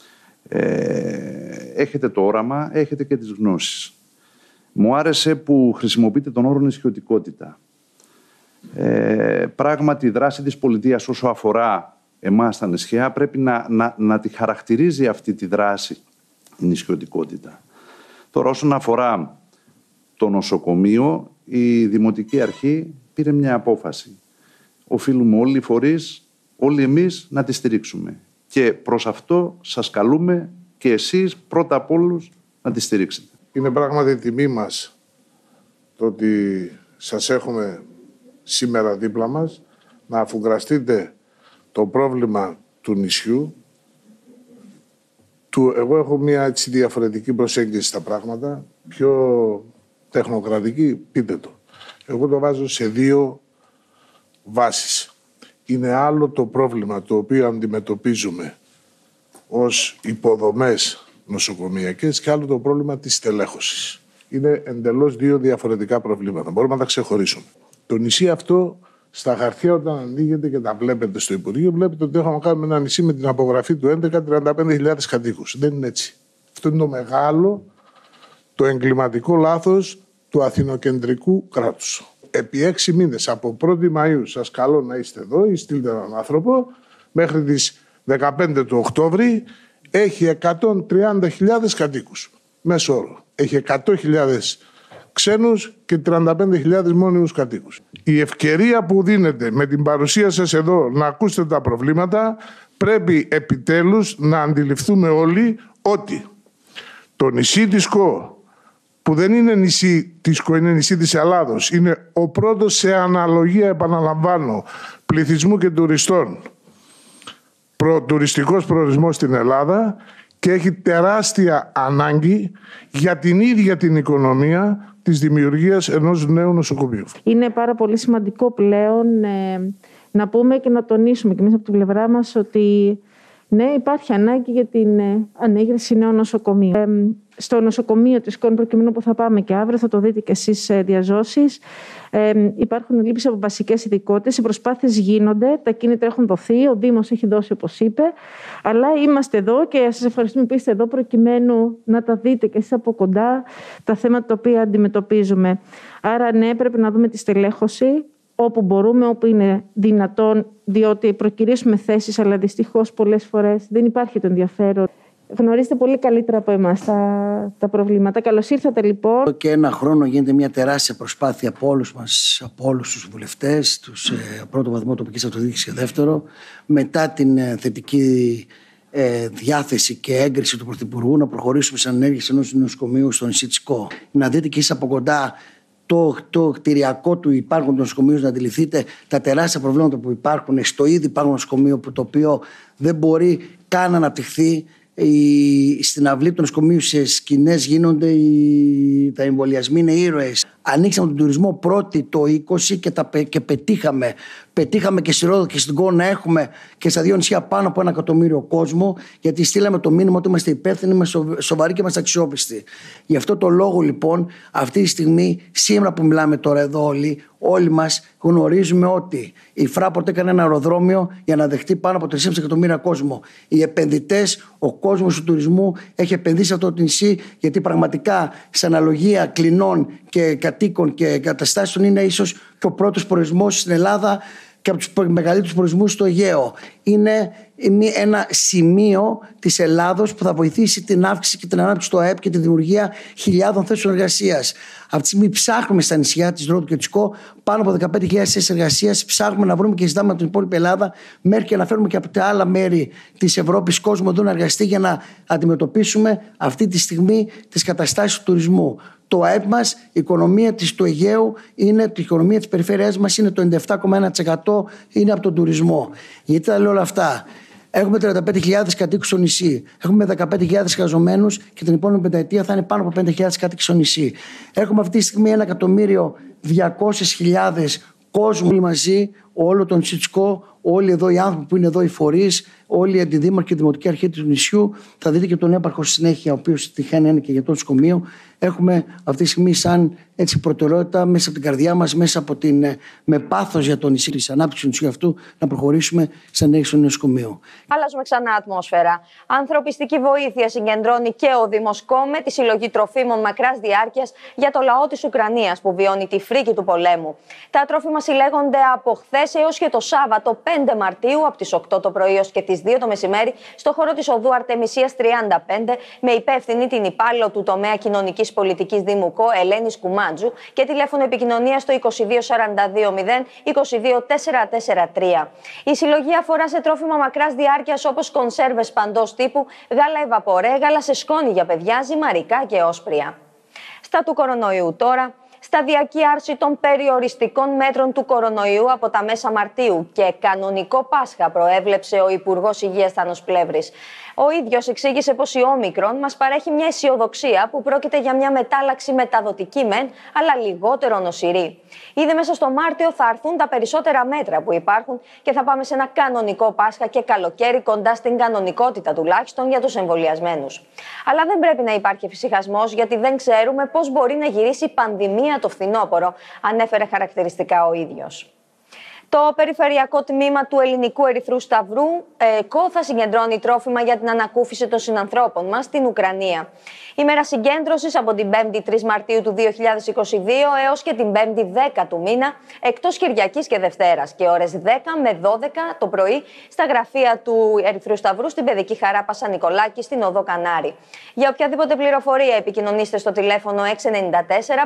έχετε το όραμα, έχετε και τις γνώσεις. Μου άρεσε που χρησιμοποιείτε τον όρο νησιωτικότητα. Πράγματι η δράση της πολιτείας όσο αφορά εμάς τα νησιά πρέπει να τη χαρακτηρίζει αυτή τη δράση η νησιωτικότητα. Τώρα όσον αφορά το νοσοκομείο, η Δημοτική Αρχή πήρε μια απόφαση. Οφείλουμε όλοι οι φορείς, όλοι εμείς να τη στηρίξουμε. Και προς αυτό σας καλούμε και εσείς πρώτα απ' όλους να τη στηρίξετε. Είναι πράγματι τιμή μας το ότι σας έχουμε σήμερα δίπλα μας, να αφουγκραστείτε το πρόβλημα του νησιού. Εγώ έχω μια έτσι διαφορετική προσέγγιση στα πράγματα, πιο τεχνοκρατική, πείτε το. Εγώ το βάζω σε δύο βάσεις. Είναι άλλο το πρόβλημα το οποίο αντιμετωπίζουμε ως υποδομές νοσοκομειακές και άλλο το πρόβλημα της στελέχωσης. Είναι εντελώς δύο διαφορετικά προβλήματα. Μπορούμε να τα ξεχωρίσουμε. Το νησί αυτό, στα χαρτιά, όταν ανοίγετε και τα βλέπετε στο Υπουργείο, βλέπετε ότι έχουμε κάνει ένα νησί με την απογραφή του 11 35.000 κατοίκους. Δεν είναι έτσι. Αυτό είναι το μεγάλο, το εγκληματικό λάθος του αθηνοκεντρικού κράτους. Επί 6 μήνες, από 1η Μαΐου, σας καλώ να είστε εδώ ή στείλτε έναν άνθρωπο, μέχρι τις 15 του Οκτώβρη, έχει 130.000 κατοίκους. Μέσο όρο. Έχει 100.000 ξένους και 35.000 μόνιμους κατοίκους. Η ευκαιρία που δίνεται με την παρουσία σας εδώ να ακούσετε τα προβλήματα, πρέπει επιτέλους να αντιληφθούμε όλοι ότι το νησί της ΚΟ, που δεν είναι νησί της ΚΟ, είναι νησί της Ελλάδος, είναι ο πρώτος σε αναλογία, επαναλαμβάνω, πληθυσμού και τουριστών, τουριστικός προορισμός στην Ελλάδα, και έχει τεράστια ανάγκη για την ίδια την οικονομία της δημιουργίας ενός νέου νοσοκομείου. Είναι πάρα πολύ σημαντικό πλέον να πούμε και να τονίσουμε και εμείς από την πλευρά μας ότι ναι, υπάρχει ανάγκη για την ανέγερση νέων νοσοκομείων. Στο νοσοκομείο της ΚΟΝ, προκειμένου που θα πάμε και αύριο, θα το δείτε και εσείς διαζώσεις, υπάρχουν λήψεις από βασικές ειδικότητες, οι προσπάθειες γίνονται, τα κίνητρα έχουν δοθεί, ο Δήμος έχει δώσει όπως είπε, αλλά είμαστε εδώ και σας ευχαριστούμε που είστε εδώ προκειμένου να τα δείτε και εσείς από κοντά τα θέματα τα οποία αντιμετωπίζουμε. Άρα ναι, πρέπει να δούμε τη στελέχωση όπου μπορούμε, όπου είναι δυνατόν, διότι προκυρήσουμε θέσεις, αλλά δυστυχώς πολλές φορές δεν υπάρχει το ενδιαφέρον. Γνωρίζετε πολύ καλύτερα από εμάς τα προβλήματα. Καλώς ήρθατε λοιπόν. Και ένα χρόνο γίνεται μια τεράστια προσπάθεια από όλους μας, από όλους τους βουλευτές, τους πρώτο βαθμό τοπικής αυτοδιοίκησης και δεύτερο, μετά την θετική διάθεση και έγκριση του Πρωθυπουργού να προχωρήσουμε σε ανέργειες ενός νοσοκομείου στο νησί της ΚΟ. Να δείτε και εσείς από κοντά το κτηριακό του υπάρχοντος νοσοκομείου, να αντιληφθείτε τα τεράστια προβλήματα που υπάρχουν στο ήδη υπάρχον νοσοκομείο, το οποίο δεν μπορεί καν να αναπτυχθεί. Στην αυλή του νοσοκομείου σε σκηνές γίνονται τα εμβολιασμοί, είναι ήρωες. Ανοίξαμε τον τουρισμό πρώτη το 20 και πετύχαμε. Πετύχαμε και στη Ρόδο και στην ΚΟ να έχουμε και στα δύο νησιά πάνω από 1 εκατομμύριο κόσμο, γιατί στείλαμε το μήνυμα ότι είμαστε υπεύθυνοι, είμαστε σοβαροί και είμαστε αξιόπιστοι. Γι' αυτό το λόγο λοιπόν, αυτή τη στιγμή, σήμερα που μιλάμε τώρα εδώ όλοι μας γνωρίζουμε ότι η Fraport έκανε ένα αεροδρόμιο για να δεχτεί πάνω από 3,5 εκατομμύρια κόσμο. Οι επενδυτές, ο κόσμος του τουρισμού έχει επενδύσει σε αυτό το νησί, γιατί πραγματικά σε αναλογία κλινών και κατοίκων και εγκαταστάσεων είναι ίσως και ο πρώτος προορισμός στην Ελλάδα και από τους μεγαλύτερους προορισμούς στο Αιγαίο. Είναι ένα σημείο της Ελλάδος που θα βοηθήσει την αύξηση και την ανάπτυξη του ΑΕΠ και τη δημιουργία χιλιάδων θέσεων εργασίας. Αυτή τη στιγμή ψάχνουμε στα νησιά της Ρόδου και της ΚΟ πάνω από 15.000 θέσεις εργασίας. Ψάχνουμε να βρούμε και ζητάμε από την υπόλοιπη Ελλάδα μέχρι και να φέρουμε και από τα άλλα μέρη της Ευρώπης κόσμο εδώ να εργαστεί για να αντιμετωπίσουμε αυτή τη στιγμή τις καταστάσεις του τουρισμού. Το ΑΕΠ μας, η οικονομία του Αιγαίου, η οικονομία της περιφέρειάς μας είναι το 97,1% είναι από τον τουρισμό. Γιατί τα λέω όλα αυτά? Έχουμε 35.000 κατοίκους στο νησί. Έχουμε 15.000 εργαζομένους και την επόμενη πενταετία θα είναι πάνω από 5.000 κάτοικοι στο νησί. Έχουμε αυτή τη στιγμή 1.200.000 κόσμου όλοι μαζί, όλο το νησί της ΚΟ, όλοι εδώ οι άνθρωποι που είναι εδώ οι φορείς, όλοι οι αντιδήμαρχοι και η δημοτική αρχή του νησιού. Θα δείτε και τον έπαρχο στη συνέχεια, ο οποίος τυχαίνει είναι και για το νοσοκομείο. Έχουμε αυτή τη στιγμή σαν έτσι προτεραιότητα μέσα από την καρδιά μας, με πάθος για το νησί, της ανάπτυξης του νησιού αυτού, να προχωρήσουμε σε ανέγερση του νοσοκομείου. Αλλάζουμε ξανά ατμόσφαιρα. Ανθρωπιστική βοήθεια συγκεντρώνει και ο Δήμος ΚΟ με τη συλλογή τροφίμων μακράς διάρκειας για το λαό της Ουκρανίας που βιώνει τη φρίκη του πολέμου. Τα τρόφιμα συλλέγονται από χθες έως και το Σάββατο 5 Μαρτίου από τις 8 το πρωί έως και τις 2 το μεσημέρι στο χώρο της οδού Αρτεμισίας 35 με υπεύθυνη την υπάλληλο του τομέα κοινωνικής πολιτικής Δήμου ΚΟ Ελένη Σκουμάντζου και τηλέφωνο επικοινωνίας στο 2242 0 22443. Η συλλογή αφορά σε τρόφιμα μακράς διάρκειας όπως κονσέρβες παντός τύπου, γάλα ευαπορέ, γάλα σε σκόνη για παιδιά, ζυμαρικά και όσπρια. Στα του κορονοϊού τώρα. σταδιακή άρση των περιοριστικών μέτρων του κορονοϊού από τα μέσα Μαρτίου και κανονικό Πάσχα προέβλεψε ο Υπουργός Υγείας Θάνος Πλεύρης. Ο ίδιος εξήγησε πως η Όμικρον μας παρέχει μια αισιοδοξία που πρόκειται για μια μετάλλαξη μεταδοτική μεν, αλλά λιγότερο νοσηρή. Ήδη μέσα στο Μάρτιο θα έρθουν τα περισσότερα μέτρα που υπάρχουν και θα πάμε σε ένα κανονικό Πάσχα και καλοκαίρι κοντά στην κανονικότητα τουλάχιστον για τους εμβολιασμένους. Αλλά δεν πρέπει να υπάρχει εφησυχασμός, γιατί δεν ξέρουμε πώς μπορεί να γυρίσει η πανδημία το φθινόπωρο, ανέφερε χαρακτηριστικά ο ίδιος. Το περιφερειακό τμήμα του Ελληνικού Ερυθρού Σταυρού, ΕΚΟ, θα συγκεντρώνει τρόφιμα για την ανακούφιση των συνανθρώπων μας στην Ουκρανία. Η μέρα συγκέντρωσης από την 5η 3 Μαρτίου του 2022 έως και την 5η 10 του μήνα, εκτός Κυριακής και Δευτέρας, και ώρες 10 με 12 το πρωί στα γραφεία του Ερυθρού Σταυρού στην Παιδική Χαρά Πασανικολάκη στην Οδό Κανάρη. Για οποιαδήποτε πληροφορία επικοινωνήστε στο τηλέφωνο 694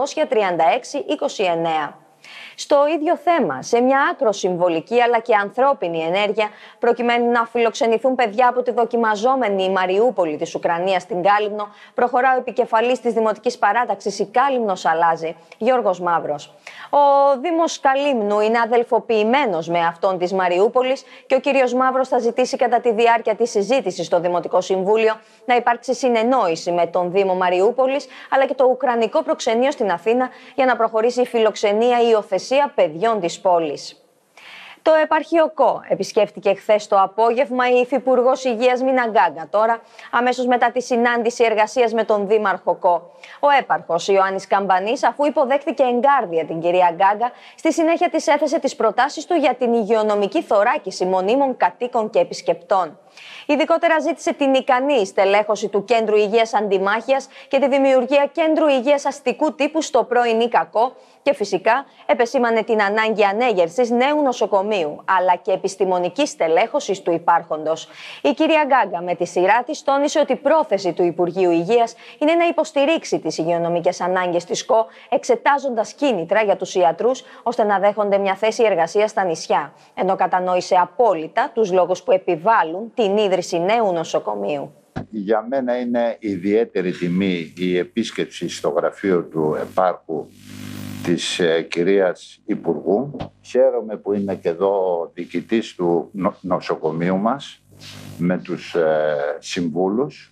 536 29. Στο ίδιο θέμα, σε μια άκρο συμβολική αλλά και ανθρώπινη ενέργεια, προκειμένου να φιλοξενηθούν παιδιά από τη δοκιμαζόμενη Μαριούπολη της Ουκρανίας στην Κάλυμνο, προχωρά ο επικεφαλής της Δημοτικής Παράταξης «Η Κάλυμνος αλλάζει», Γιώργος Μαύρος. Ο Δήμος Καλύμνου είναι αδελφοποιημένος με αυτόν της Μαριούπολης και ο κύριος Μαύρος θα ζητήσει κατά τη διάρκεια της συζήτησης στο Δημοτικό Συμβούλιο να υπάρξει συνεννόηση με τον Δήμο Μαριούπολης αλλά και το Ουκρανικό Προξενείο στην Αθήνα για να προχωρήσει η φιλοξενία ή υιοθεσία παιδιών της πόλης. Το επαρχείο ΚΟ επισκέφτηκε χθες το απόγευμα η Υφυπουργός Υγείας Μίνα Γκάγκα, τώρα αμέσως μετά τη συνάντηση εργασίας με τον Δήμαρχο ΚΟ. Ο έπαρχος Ιωάννης Καμπανής, αφού υποδέχθηκε εγκάρδια την κυρία Γκάγκα, στη συνέχεια της έθεσε τις προτάσεις του για την υγειονομική θωράκιση μονίμων κατοίκων και επισκεπτών. Ειδικότερα ζήτησε την ικανή στελέχωση του Κέντρου Υγείας Αντιμάχειας και τη δημιουργία Κέντρου Υγείας Αστικού Τύπου στο πρώην ΙΚΑΚΟ και φυσικά επεσήμανε την ανάγκη ανέγερσης νέου νοσοκομείου αλλά και επιστημονικής στελέχωσης του υπάρχοντος. Η κυρία Γκάγκα με τη σειρά της τόνισε ότι η πρόθεση του Υπουργείου Υγείας είναι να υποστηρίξει τις υγειονομικές ανάγκες της ΚΟ, εξετάζοντας κίνητρα για τους ιατρούς ώστε να δέχονται μια θέση εργασίας στα νησιά, ενώ κατανόησε απόλυτα τους λόγους που επιβάλλουν την ίδρυση νέου νοσοκομείου. Για μένα είναι ιδιαίτερη τιμή η επίσκεψη στο γραφείο του επάρχου της κυρίας Υπουργού. Χαίρομαι που είναι και εδώ ο διοικητής του νοσοκομείου μας με τους συμβούλους.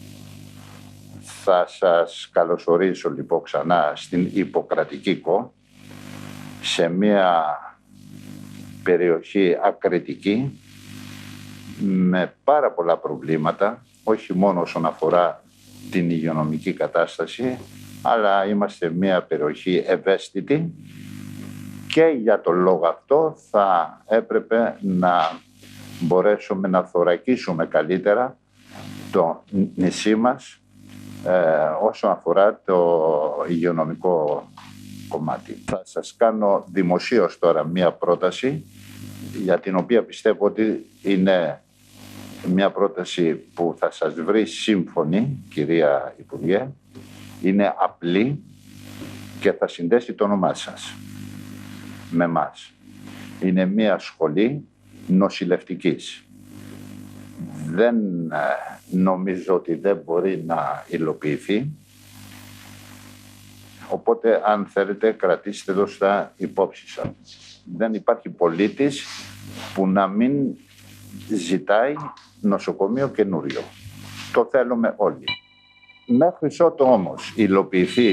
Θα σας καλωσορίσω λοιπόν ξανά στην Ιπποκρατική ΚΟ, σε μια περιοχή ακριτική με πάρα πολλά προβλήματα, όχι μόνο όσον αφορά την υγειονομική κατάσταση, αλλά είμαστε μια περιοχή ευαίσθητη και για τον λόγο αυτό θα έπρεπε να μπορέσουμε να θωρακίσουμε καλύτερα το νησί μας όσον αφορά το υγειονομικό κομμάτι. Θα σας κάνω δημοσίως τώρα μια πρόταση για την οποία πιστεύω ότι είναι μια πρόταση που θα σας βρει σύμφωνη, κυρία Υπουργέ. Είναι απλή και θα συνδέσει το όνομά σας με μας. Είναι μια σχολή νοσηλευτικής. Δεν νομίζω ότι δεν μπορεί να υλοποιηθεί. Οπότε, αν θέλετε, κρατήστε εδώ στα υπόψη σας. Δεν υπάρχει πολίτης που να μην ζητάει νοσοκομείο καινούριο. Το θέλουμε όλοι. Μέχρι ότου όμως υλοποιηθεί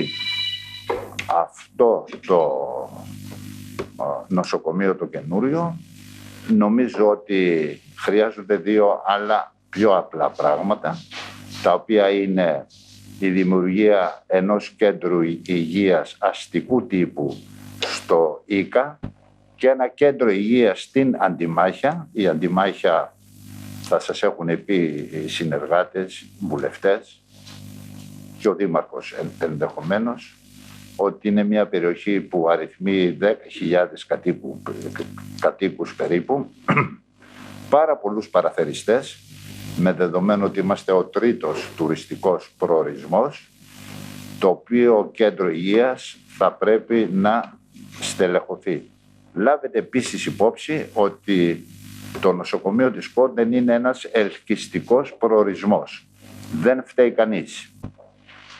αυτό το νοσοκομείο το καινούριο, νομίζω ότι χρειάζονται δύο άλλα πιο απλά πράγματα, τα οποία είναι η δημιουργία ενός κέντρου υγείας αστικού τύπου στο ΙΚΑ και ένα κέντρο υγείας στην Αντιμάχια. Η Αντιμάχια θα σας έχουν πει οι συνεργάτες, βουλευτές και ο Δήμαρχος ενδεχομένως, ότι είναι μια περιοχή που αριθμεί 10.000 κατοίκους περίπου, πάρα πολλούς παραθεριστές, με δεδομένο ότι είμαστε ο τρίτος τουριστικός προορισμός, το οποίο κέντρο υγείας θα πρέπει να στελεχωθεί. Λάβετε επίσης υπόψη ότι το νοσοκομείο της ΚΟ δεν είναι ένας ελκυστικός προορισμός. Δεν φταίει κανείς.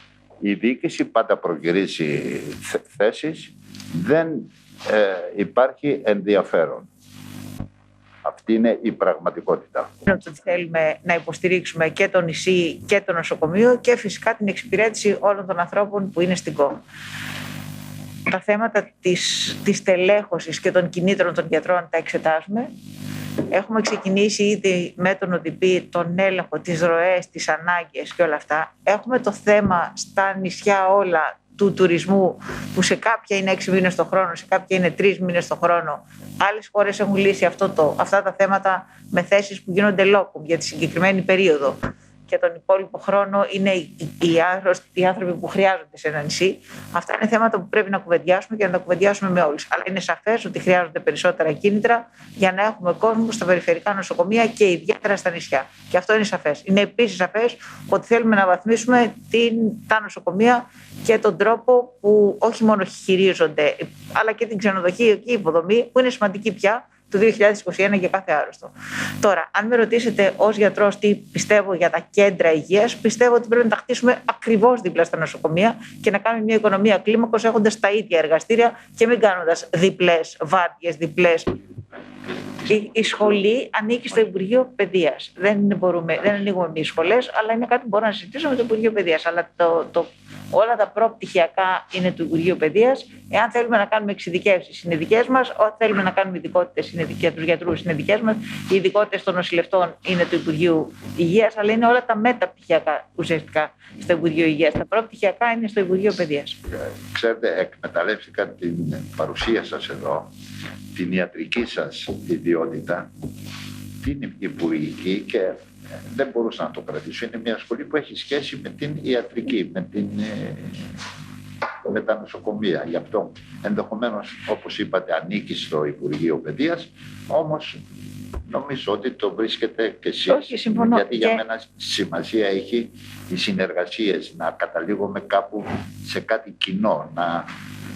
Η διοίκηση πάντα προκυρήσει θέσεις, δεν υπάρχει ενδιαφέρον. Αυτή είναι η πραγματικότητα. Ότι θέλουμε να υποστηρίξουμε και το νησί και το νοσοκομείο και φυσικά την εξυπηρέτηση όλων των ανθρώπων που είναι στην ΚΟ. Τα θέματα της τελέχωσης και των κινήτρων των γιατρών τα εξετάζουμε. Έχουμε ξεκινήσει ήδη με τον ΟΤΠ τον έλεγχο, τις ροές, τις ανάγκες και όλα αυτά. Έχουμε το θέμα στα νησιά όλα του τουρισμού, που σε κάποια είναι 6 μήνες το χρόνο, σε κάποια είναι 3 μήνες το χρόνο. Άλλες χώρες έχουν λύσει αυτά τα θέματα με θέσεις που γίνονται locum για τη συγκεκριμένη περίοδο. Και τον υπόλοιπο χρόνο είναι οι άνθρωποι που χρειάζονται σε ένα νησί. Αυτά είναι θέματα που πρέπει να κουβεντιάσουμε και να τα κουβεντιάσουμε με όλους. Αλλά είναι σαφές ότι χρειάζονται περισσότερα κίνητρα για να έχουμε κόσμο στα περιφερειακά νοσοκομεία και ιδιαίτερα στα νησιά. Και αυτό είναι σαφές. Είναι επίσης σαφές ότι θέλουμε να βαθμίσουμε τα νοσοκομεία και τον τρόπο που όχι μόνο χειρίζονται, αλλά και την ξενοδοχειακή υποδομή, που είναι σημαντική πια του 2021 για κάθε άρρωστο. Τώρα, αν με ρωτήσετε ως γιατρός τι πιστεύω για τα κέντρα υγείας, πιστεύω ότι πρέπει να τα χτίσουμε ακριβώς δίπλα στα νοσοκομεία και να κάνουμε μια οικονομία κλίμακος έχοντας τα ίδια εργαστήρια και μην κάνοντας διπλές βάρδιες, διπλές. Η σχολή ανήκει στο Υπουργείο Παιδείας. Δεν ανοίγουμε εμείς σχολές, αλλά είναι κάτι που μπορούμε να συζητήσουμε με το Υπουργείο Παιδείας. Αλλά όλα τα προπτυχιακά είναι του Υπουργείου Παιδείας. Εάν θέλουμε να κάνουμε εξειδικεύσεις, είναι δικές μας. Ό,τι θέλουμε να κάνουμε ειδικότητες για τους γιατρούς, είναι δικές μας. Οι ειδικότητες των νοσηλευτών είναι του Υπουργείου Υγείας, αλλά είναι όλα τα μεταπτυχιακά ουσιαστικά στο Υπουργείο Υγείας. Τα προπτυχιακά είναι στο Υπουργείο Παιδείας. Ξέρετε, εκμεταλλεύτηκα την παρουσία σας εδώ, την ιατρική σας ιδιότητα, την υπουργική, και δεν μπορούσα να το κρατήσω. Είναι μια σχολή που έχει σχέση με την ιατρική, με τα νοσοκομεία. Γι' αυτό ενδεχομένως, όπως είπατε, ανήκει στο Υπουργείο Παιδείας, όμως νομίζω ότι το βρίσκετε και εσείς. Όχι, συμφωνώ. Γιατί για μένα σημασία έχει οι συνεργασίες, να καταλήγουμε κάπου σε κάτι κοινό, να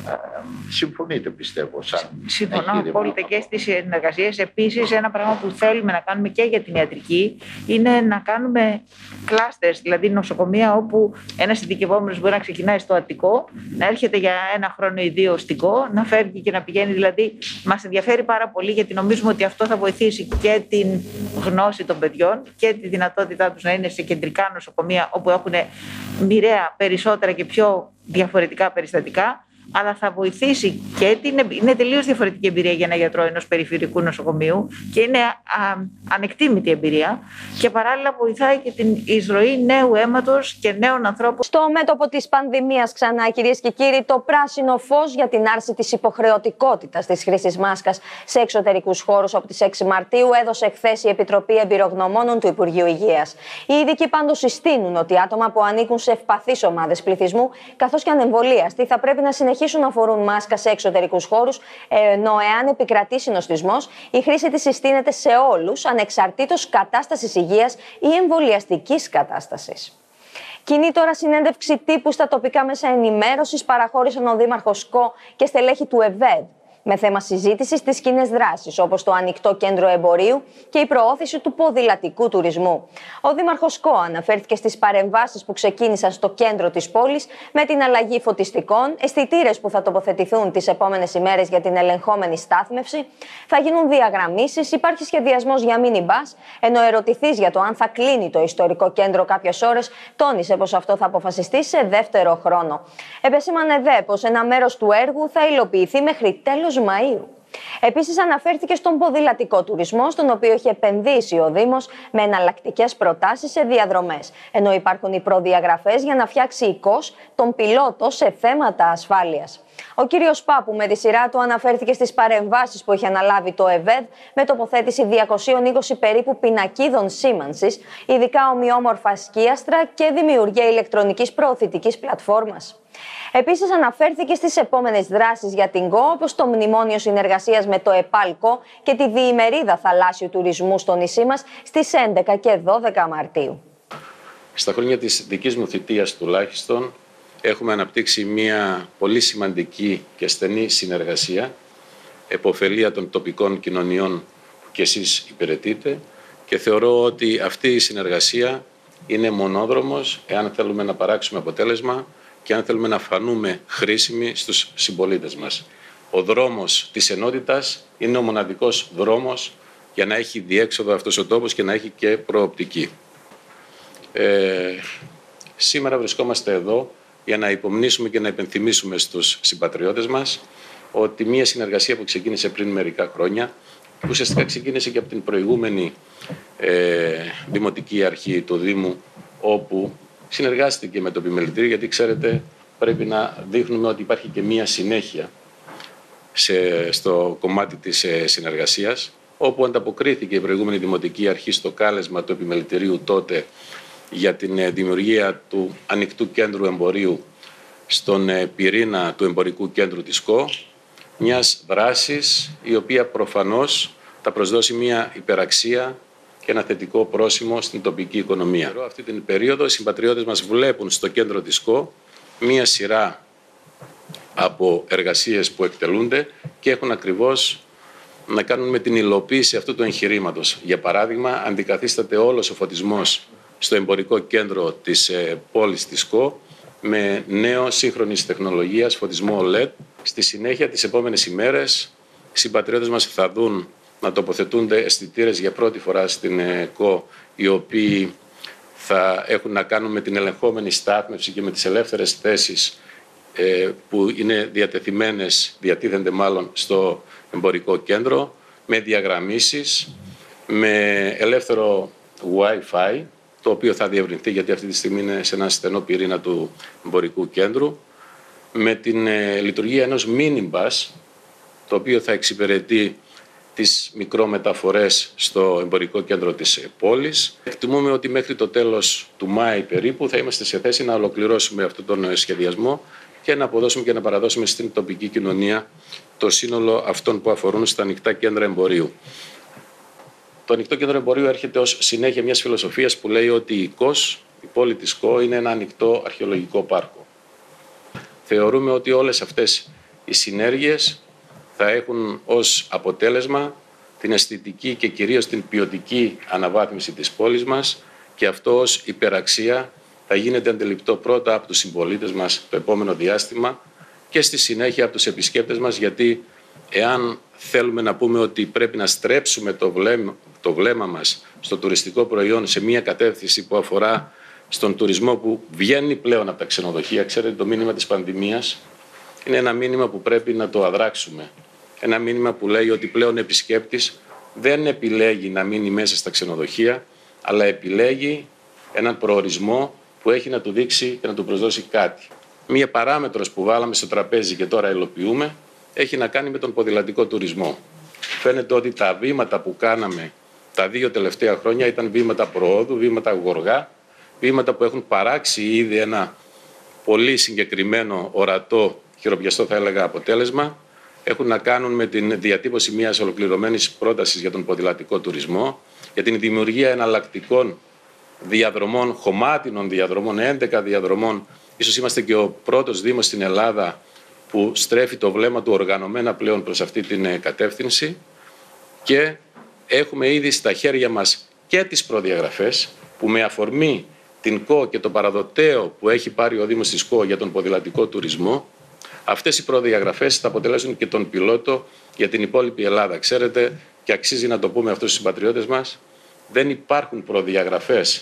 συμφωνείτε, πιστεύω, σαν συμφωνώ απόλυτα και στις συνεργασίες. Επίσης, ένα πράγμα που θέλουμε να κάνουμε και για την ιατρική είναι να κάνουμε κλάστερς, δηλαδή νοσοκομεία όπου ένας ειδικευόμενος μπορεί να ξεκινάει στο Αττικό, να έρχεται για 1 χρόνο ή 2 στην ΚΟ, να φεύγει και να πηγαίνει. Δηλαδή, μας ενδιαφέρει πάρα πολύ, γιατί νομίζουμε ότι αυτό θα βοηθήσει και την γνώση των παιδιών και τη δυνατότητά τους να είναι σε κεντρικά νοσοκομεία όπου έχουν μοιραία περισσότερα και πιο διαφορετικά περιστατικά. Αλλά θα βοηθήσει και είναι τελείως διαφορετική εμπειρία για ένα γιατρό ενός περιφερειακού νοσοκομείου και είναι ανεκτήμητη εμπειρία, και παράλληλα βοηθάει και την εισρωή νέου αίματος και νέων ανθρώπων. Στο μέτωπο της πανδημίας, ξανά, κυρίες και κύριοι, το πράσινο φως για την άρση της υποχρεωτικότητας της χρήσης μάσκας σε εξωτερικούς χώρους από τις 6 Μαρτίου έδωσε χθες η Επιτροπή Εμπειρογνωμόνων του Υπουργείου Υγείας. Οι ειδικοί πάντως συστήνουν ότι άτομα που ανήκουν σε ευπαθείς ομάδες πληθυσμού, καθώς και ανεμβολίαστοι, θα πρέπει να συνεχίσουν να φορούν μάσκα σε εξωτερικούς χώρους, ενώ εάν επικρατεί συνοστισμός, η χρήση της συστήνεται σε όλους, ανεξαρτήτως κατάστασης υγείας ή εμβολιαστικής κατάστασης. Κοινή τώρα συνέντευξη τύπου στα τοπικά μέσα ενημέρωσης παραχώρησαν ο Δήμαρχος ΚΟ και στελέχη του ΕΒΕΔ, με θέμα συζήτησης τις κοινές δράσεις, όπως το ανοιχτό κέντρο εμπορίου και η προώθηση του ποδηλατικού τουρισμού. Ο Δήμαρχος ΚΟ αναφέρθηκε στις παρεμβάσεις που ξεκίνησαν στο κέντρο της πόλης, με την αλλαγή φωτιστικών, αισθητήρες που θα τοποθετηθούν τις επόμενες ημέρες για την ελεγχόμενη στάθμευση, θα γίνουν διαγραμμίσεις, υπάρχει σχεδιασμός για μίνι-μπας, ενώ ερωτηθείς για το αν θα κλείνει το ιστορικό κέντρο κάποιες ώρες, τόνισε πως αυτό θα αποφασιστεί σε δεύτερο χρόνο. Επεσήμανε δε πως ένα μέρος του έργου θα υλοποιηθεί μέχρι τέλος Μαΐου. Επίσης, αναφέρθηκε στον ποδηλατικό τουρισμό, στον οποίο έχει επενδύσει ο Δήμος με εναλλακτικές προτάσεις σε διαδρομές. Ενώ υπάρχουν οι προδιαγραφές για να φτιάξει οικός τον πιλότο σε θέματα ασφάλειας. Ο κύριος Πάπου, με τη σειρά του, αναφέρθηκε στις παρεμβάσεις που έχει αναλάβει το ΕΒΕΔ με τοποθέτηση 220 περίπου πινακίδων σήμανσης, ειδικά ομοιόμορφα σκίαστρα και δημιουργία ηλεκτρονικής προωθητικής πλατφόρμας. Επίσης, αναφέρθηκε στις επόμενες δράσεις για την ΚΟ, όπως το μνημόνιο συνεργασίας με το ΕΠΑΛΚΟ και τη διημερίδα θαλάσσιου τουρισμού στο νησί μας στις 11 και 12 Μαρτίου. Στα χρόνια της δικής μου θητείας τουλάχιστον, έχουμε αναπτύξει μια πολύ σημαντική και στενή συνεργασία, επωφελία των τοπικών κοινωνιών που και εσείς υπηρετείτε, και θεωρώ ότι αυτή η συνεργασία είναι μονόδρομος εάν θέλουμε να παράξουμε αποτέλεσμα και αν θέλουμε να φανούμε χρήσιμοι στους συμπολίτες μας. Ο δρόμος της ενότητας είναι ο μοναδικός δρόμος για να έχει διέξοδο αυτός ο τόπος και να έχει και προοπτική. Σήμερα βρισκόμαστε εδώ για να υπομνήσουμε και να υπενθυμίσουμε στους συμπατριώτες μας ότι μια συνεργασία που ξεκίνησε πριν μερικά χρόνια, που ουσιαστικά ξεκίνησε και από την προηγούμενη δημοτική αρχή του Δήμου, όπου συνεργάστηκε με το επιμελητήριο, γιατί ξέρετε πρέπει να δείχνουμε ότι υπάρχει και μια συνέχεια στο κομμάτι της συνεργασίας, όπου ανταποκρίθηκε η προηγούμενη δημοτική αρχή στο κάλεσμα του επιμελητηρίου τότε για την δημιουργία του ανοιχτού κέντρου εμπορίου στον πυρήνα του εμπορικού κέντρου της ΚΟ, μιας δράσης η οποία προφανώς θα προσδώσει μια υπεραξία και ένα θετικό πρόσημο στην τοπική οικονομία. Αυτή την περίοδο οι συμπατριώτες μας βλέπουν στο κέντρο της ΚΟ μια σειρά από εργασίες που εκτελούνται και έχουν ακριβώς να κάνουν με την υλοποίηση αυτού του εγχειρήματος. Για παράδειγμα, αντικαθίσταται όλος ο φωτισμός στο εμπορικό κέντρο της πόλης της ΚΟ με νέο σύγχρονης τεχνολογίας φωτισμό LED. Στη συνέχεια, τις επόμενες ημέρες, οι συμπατριώτες μας θα δουν να τοποθετούνται αισθητήρες για πρώτη φορά στην ΚΟ, οι οποίοι θα έχουν να κάνουν με την ελεγχόμενη στάθμευση και με τις ελεύθερες θέσεις που είναι διατίθενται μάλλον στο εμπορικό κέντρο, με διαγραμμίσεις, με ελεύθερο Wi-Fi, το οποίο θα διευρυνθεί γιατί αυτή τη στιγμή είναι σε ένα στενό πυρήνα του εμπορικού κέντρου, με την λειτουργία ενός mini-bus, το οποίο θα εξυπηρετεί τις μικρομεταφορές στο εμπορικό κέντρο της πόλης. Εκτιμούμε ότι μέχρι το τέλος του Μάη περίπου θα είμαστε σε θέση να ολοκληρώσουμε αυτόν τον σχεδιασμό και να αποδώσουμε και να παραδώσουμε στην τοπική κοινωνία το σύνολο αυτών που αφορούν στα ανοιχτά κέντρα εμπορίου. Το ανοιχτό κέντρο εμπορίου έρχεται ως συνέχεια μιας φιλοσοφίας που λέει ότι η πόλη της ΚΟ είναι ένα ανοιχτό αρχαιολογικό πάρκο. Θεωρούμε ότι όλες αυτές οι συνέργειες θα έχουν ως αποτέλεσμα την αισθητική και κυρίως την ποιοτική αναβάθμιση της πόλης μας και αυτό ως υπεραξία θα γίνεται αντιληπτό πρώτα από τους συμπολίτες μας το επόμενο διάστημα και στη συνέχεια από τους επισκέπτες μας, γιατί εάν θέλουμε να πούμε ότι πρέπει να στρέψουμε το βλέμμα μας στο τουριστικό προϊόν σε μια κατεύθυνση που αφορά στον τουρισμό που βγαίνει πλέον από τα ξενοδοχεία, ξέρετε το μήνυμα της πανδημίας είναι ένα μήνυμα που πρέπει να το αδράξουμε. Ένα μήνυμα που λέει ότι πλέον ο επισκέπτης δεν επιλέγει να μείνει μέσα στα ξενοδοχεία, αλλά επιλέγει έναν προορισμό που έχει να του δείξει και να του προσδώσει κάτι. Μία παράμετρος που βάλαμε στο τραπέζι και τώρα υλοποιούμε έχει να κάνει με τον ποδηλατικό τουρισμό. Φαίνεται ότι τα βήματα που κάναμε τα 2 τελευταία χρόνια ήταν βήματα προόδου, βήματα γοργά, βήματα που έχουν παράξει ήδη ένα πολύ συγκεκριμένο, ορατό, χειροπιαστό θα έλεγα αποτέλεσμα. Έχουν να κάνουν με την διατύπωση μιας ολοκληρωμένης πρότασης για τον ποδηλατικό τουρισμό, για την δημιουργία εναλλακτικών διαδρομών, χωμάτινων διαδρομών, 11 διαδρομών. Ίσως είμαστε και ο πρώτος Δήμος στην Ελλάδα που στρέφει το βλέμμα του οργανωμένα πλέον προς αυτή την κατεύθυνση και έχουμε ήδη στα χέρια μας και τις προδιαγραφές που με αφορμή την ΚΟ και το παραδοτέο που έχει πάρει ο Δήμος της ΚΟ για τον ποδηλατικό τουρισμό, αυτές οι προδιαγραφές θα αποτελέσουν και τον πιλότο για την υπόλοιπη Ελλάδα. Ξέρετε, και αξίζει να το πούμε αυτούς τους συμπατριώτες μας, δεν υπάρχουν προδιαγραφές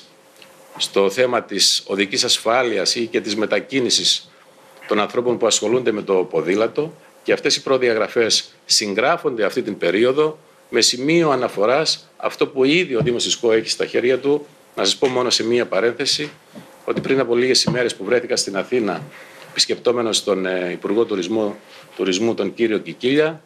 στο θέμα της οδικής ασφάλειας ή και της μετακίνησης των ανθρώπων που ασχολούνται με το ποδήλατο και αυτές οι προδιαγραφές συγγράφονται αυτή την περίοδο με σημείο αναφοράς αυτό που ήδη ο Δήμος της ΚΟ έχει στα χέρια του. Να σας πω μόνο σε μία παρένθεση ότι πριν από λίγες ημέρες που βρέθηκα στην Αθήνα επισκεπτόμενος τον Υπουργό Τουρισμού, τον κύριο Κικίλια,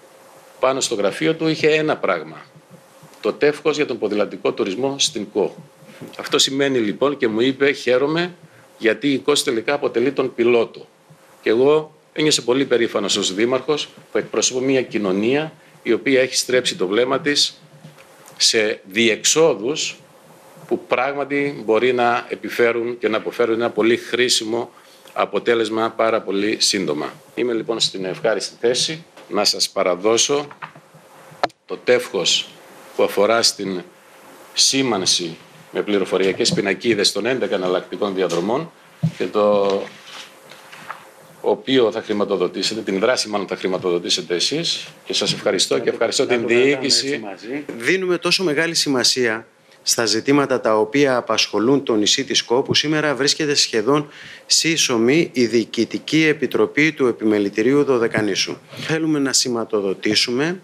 πάνω στο γραφείο του είχε ένα πράγμα. Το τεύχος για τον ποδηλατικό τουρισμό στην ΚΟ. Αυτό σημαίνει λοιπόν και μου είπε χαίρομαι γιατί η ΚΟ τελικά αποτελεί τον πιλότο. Και εγώ ένιωσα πολύ περήφανος ως δήμαρχος που εκπροσωπώ μια κοινωνία η οποία έχει στρέψει το βλέμμα της σε διεξόδους που πράγματι μπορεί να επιφέρουν και να αποφέρουν ένα πολύ χρήσιμο αποτέλεσμα πάρα πολύ σύντομα. Είμαι λοιπόν στην ευχάριστη θέση να σας παραδώσω το τεύχος που αφορά στην σήμανση με πληροφοριακές πινακίδες των 11 εναλλακτικών διαδρομών και το οποίο θα χρηματοδοτήσετε, την δράση μάλλον θα χρηματοδοτήσετε εσείς, και σας ευχαριστώ και ευχαριστώ την διοίκηση. Δίνουμε τόσο μεγάλη σημασία στα ζητήματα τα οποία απασχολούν το νησί της Κο, που σήμερα βρίσκεται σχεδόν σύσσωμη η Διοικητική Επιτροπή του Επιμελητηρίου Δωδεκανήσου. Θέλουμε να σηματοδοτήσουμε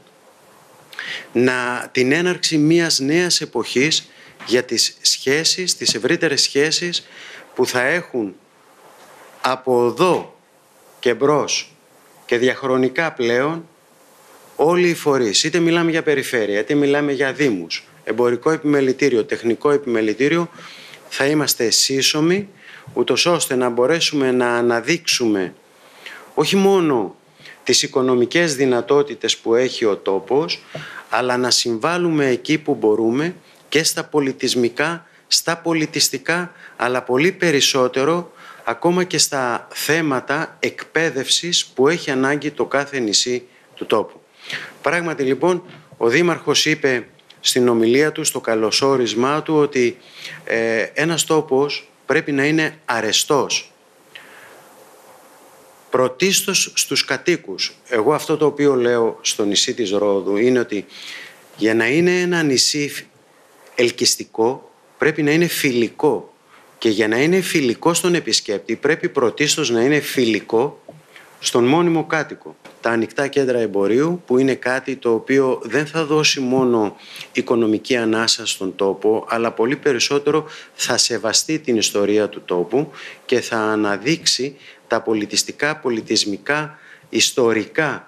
την έναρξη μιας νέας εποχής για τις σχέσεις, τις ευρύτερες σχέσεις που θα έχουν από εδώ και μπρος και διαχρονικά πλέον όλοι οι φορείς. Είτε μιλάμε για περιφέρεια, είτε μιλάμε για δήμους, εμπορικό επιμελητήριο, τεχνικό επιμελητήριο, θα είμαστε σύσσωμοι, ούτως ώστε να μπορέσουμε να αναδείξουμε όχι μόνο τις οικονομικές δυνατότητες που έχει ο τόπος, αλλά να συμβάλλουμε εκεί που μπορούμε και στα πολιτισμικά, στα πολιτιστικά, αλλά πολύ περισσότερο ακόμα και στα θέματα εκπαίδευσης που έχει ανάγκη το κάθε νησί του τόπου. Πράγματι λοιπόν, ο Δήμαρχος είπε στην ομιλία του, στο καλωσόρισμά του, ότι ένας τόπος πρέπει να είναι αρεστός. Πρωτίστως στους κατοίκους. Εγώ αυτό το οποίο λέω στο νησί της Ρόδου είναι ότι για να είναι ένα νησί ελκυστικό πρέπει να είναι φιλικό. Και για να είναι φιλικό στον επισκέπτη πρέπει πρωτίστως να είναι φιλικό στον μόνιμο κάτοικο. Τα ανοιχτά κέντρα εμπορίου, που είναι κάτι το οποίο δεν θα δώσει μόνο οικονομική ανάσα στον τόπο, αλλά πολύ περισσότερο θα σεβαστεί την ιστορία του τόπου και θα αναδείξει τα πολιτιστικά, πολιτισμικά, ιστορικά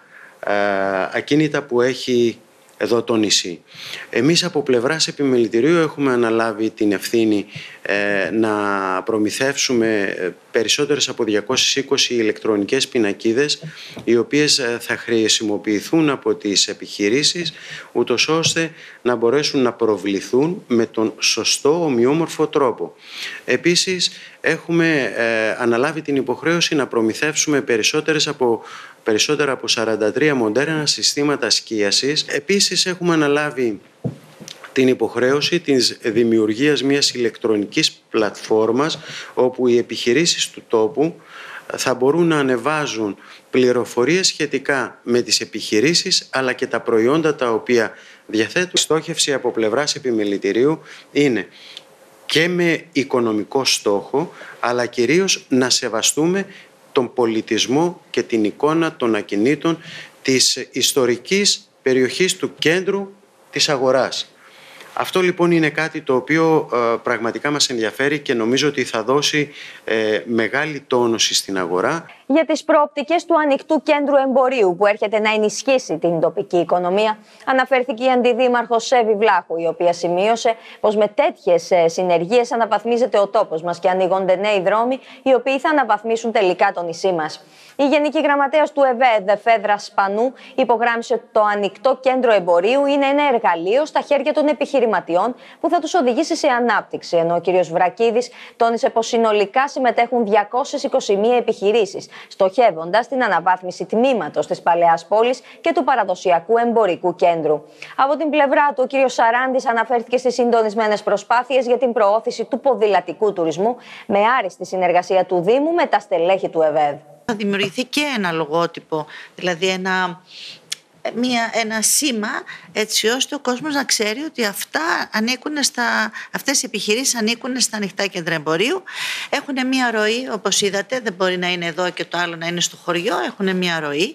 ακίνητα που έχει εδώ το νησί. Εμείς από πλευράς επιμελητηρίου έχουμε αναλάβει την ευθύνη να προμηθεύσουμε περισσότερες από 220 ηλεκτρονικές πινακίδες, οι οποίες θα χρησιμοποιηθούν από τις επιχειρήσεις, ούτως ώστε να μπορέσουν να προβληθούν με τον σωστό, ομοιόμορφο τρόπο. Επίσης, έχουμε αναλάβει την υποχρέωση να προμηθεύσουμε περισσότερα από 43 μοντέρνα συστήματα σκίασης. Επίσης, έχουμε αναλάβει την υποχρέωση της δημιουργίας μιας ηλεκτρονικής πλατφόρμας, όπου οι επιχειρήσεις του τόπου θα μπορούν να ανεβάζουν πληροφορίες σχετικά με τις επιχειρήσεις, αλλά και τα προϊόντα τα οποία διαθέτουν. Η στόχευση από πλευράς επιμελητηρίου είναι και με οικονομικό στόχο, αλλά κυρίως να σεβαστούμε τον πολιτισμό και την εικόνα των ακινήτων της ιστορικής περιοχής του κέντρου της αγοράς. Αυτό λοιπόν είναι κάτι το οποίο πραγματικά μας ενδιαφέρει και νομίζω ότι θα δώσει μεγάλη τόνωση στην αγορά. Για τις προοπτικές του ανοιχτού κέντρου εμπορίου που έρχεται να ενισχύσει την τοπική οικονομία, αναφέρθηκε η Αντιδήμαρχος Σέβη Βλάχου, η οποία σημείωσε πως με τέτοιες συνεργίες αναβαθμίζεται ο τόπος μας και ανοίγονται νέοι δρόμοι, οι οποίοι θα αναβαθμίσουν τελικά το νησί μας. Η Γενική Γραμματέας του ΕΒΕΔ, Φέδρα Σπανού, υπογράμμισε ότι το ανοιχτό κέντρο εμπορίου είναι ένα εργαλείο στα χέρια των επιχειρηματιών που θα τους οδηγήσει σε ανάπτυξη, ενώ ο κ. Βρακίδης τόνισε πως συνολικά συμμετέχουν 221 επιχειρήσεις, στοχεύοντας την αναβάθμιση τμήματος της Παλαιάς Πόλης και του παραδοσιακού εμπορικού κέντρου. Από την πλευρά του, ο κ. Σαράντης αναφέρθηκε στις συντονισμένες προσπάθειες για την προώθηση του ποδηλατικού τουρισμού με άριστη συνεργασία του Δήμου με τα στελέχη του ΕΒΕΔ. Θα δημιουργηθεί και ένα λογότυπο, δηλαδή ένα σήμα, έτσι ώστε ο κόσμος να ξέρει ότι αυτές οι επιχειρήσεις ανήκουν στα ανοιχτά κέντρα εμπορίου. Έχουν μία ροή, όπως είδατε, δεν μπορεί να είναι εδώ και το άλλο να είναι στο χωριό, έχουν μία ροή.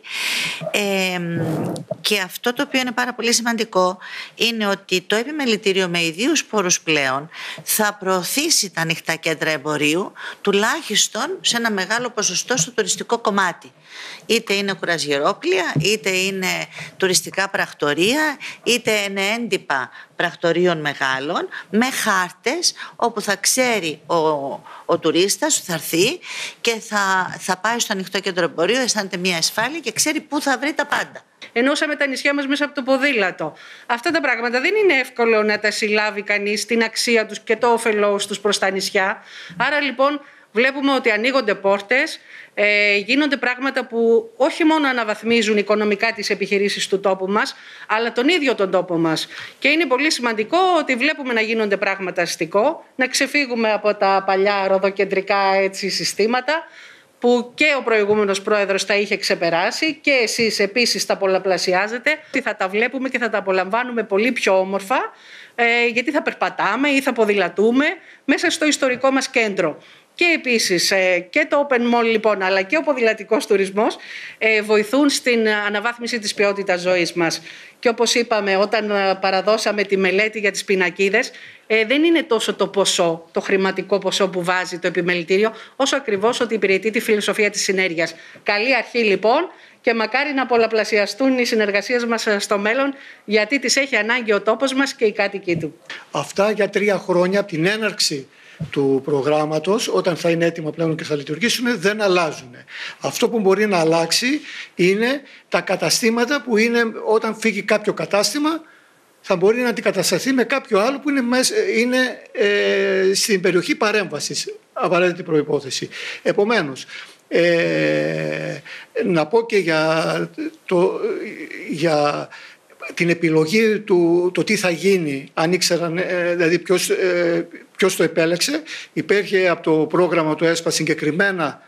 Και αυτό το οποίο είναι πάρα πολύ σημαντικό είναι ότι το επιμελητήριο με ιδίους πόρους πλέον θα προωθήσει τα ανοιχτά κέντρα εμπορίου τουλάχιστον σε ένα μεγάλο ποσοστό στο τουριστικό κομμάτι. Είτε είναι κουραζιερόπλια, είτε είναι τουριστικά πρακτορία, είτε είναι έντυπα πρακτορίων μεγάλων με χάρτες, όπου θα ξέρει ο τουρίστας που θα έρθει και θα πάει στο ανοιχτό κέντρο εμπορίου, αισθάνεται μια ασφάλεια και ξέρει πού θα βρει τα πάντα. Ενώσαμε τα νησιά μας μέσα από το ποδήλατο. Αυτά τα πράγματα δεν είναι εύκολο να τα συλλάβει κανείς, την αξία τους και το όφελός τους προς τα νησιά. Άρα λοιπόν βλέπουμε ότι ανοίγονται πόρτες, γίνονται πράγματα που όχι μόνο αναβαθμίζουν οικονομικά τις επιχειρήσεις του τόπου μας, αλλά τον ίδιο τον τόπο μας. Και είναι πολύ σημαντικό ότι βλέπουμε να γίνονται πράγματα αστικό, να ξεφύγουμε από τα παλιά ροδοκεντρικά συστήματα, που και ο προηγούμενος πρόεδρος τα είχε ξεπεράσει και εσείς επίσης τα πολλαπλασιάζετε. Θα τα βλέπουμε και θα τα απολαμβάνουμε πολύ πιο όμορφα, γιατί θα περπατάμε ή θα ποδηλατούμε μέσα στο ιστορικό μας κέντρο. Και επίσης και το Open Mall λοιπόν, αλλά και ο ποδηλατικός τουρισμός βοηθούν στην αναβάθμιση της ποιότητας ζωής μας. Και όπως είπαμε, όταν παραδώσαμε τη μελέτη για τις πινακίδες, δεν είναι τόσο το ποσό, το χρηματικό ποσό που βάζει το επιμελητήριο, όσο ακριβώς ότι υπηρετεί τη φιλοσοφία της συνέργειας. Καλή αρχή λοιπόν, και μακάρι να πολλαπλασιαστούν οι συνεργασίες μας στο μέλλον, γιατί τις έχει ανάγκη ο τόπος μας και οι κάτοικοι του. Αυτά για 3 χρόνια από την έναρξη του προγράμματος, όταν θα είναι έτοιμα πλέον και θα λειτουργήσουν, δεν αλλάζουν. Αυτό που μπορεί να αλλάξει είναι τα καταστήματα που είναι, όταν φύγει κάποιο κατάστημα, θα μπορεί να αντικατασταθεί με κάποιο άλλο που είναι στην περιοχή παρέμβασης, απαραίτητη προϋπόθεση. Επομένως, να πω και για την επιλογή του το τι θα γίνει, αν ήξεραν, δηλαδή ποιος το επέλεξε. Υπήρχε από το πρόγραμμα του ΕΣΠΑ συγκεκριμένα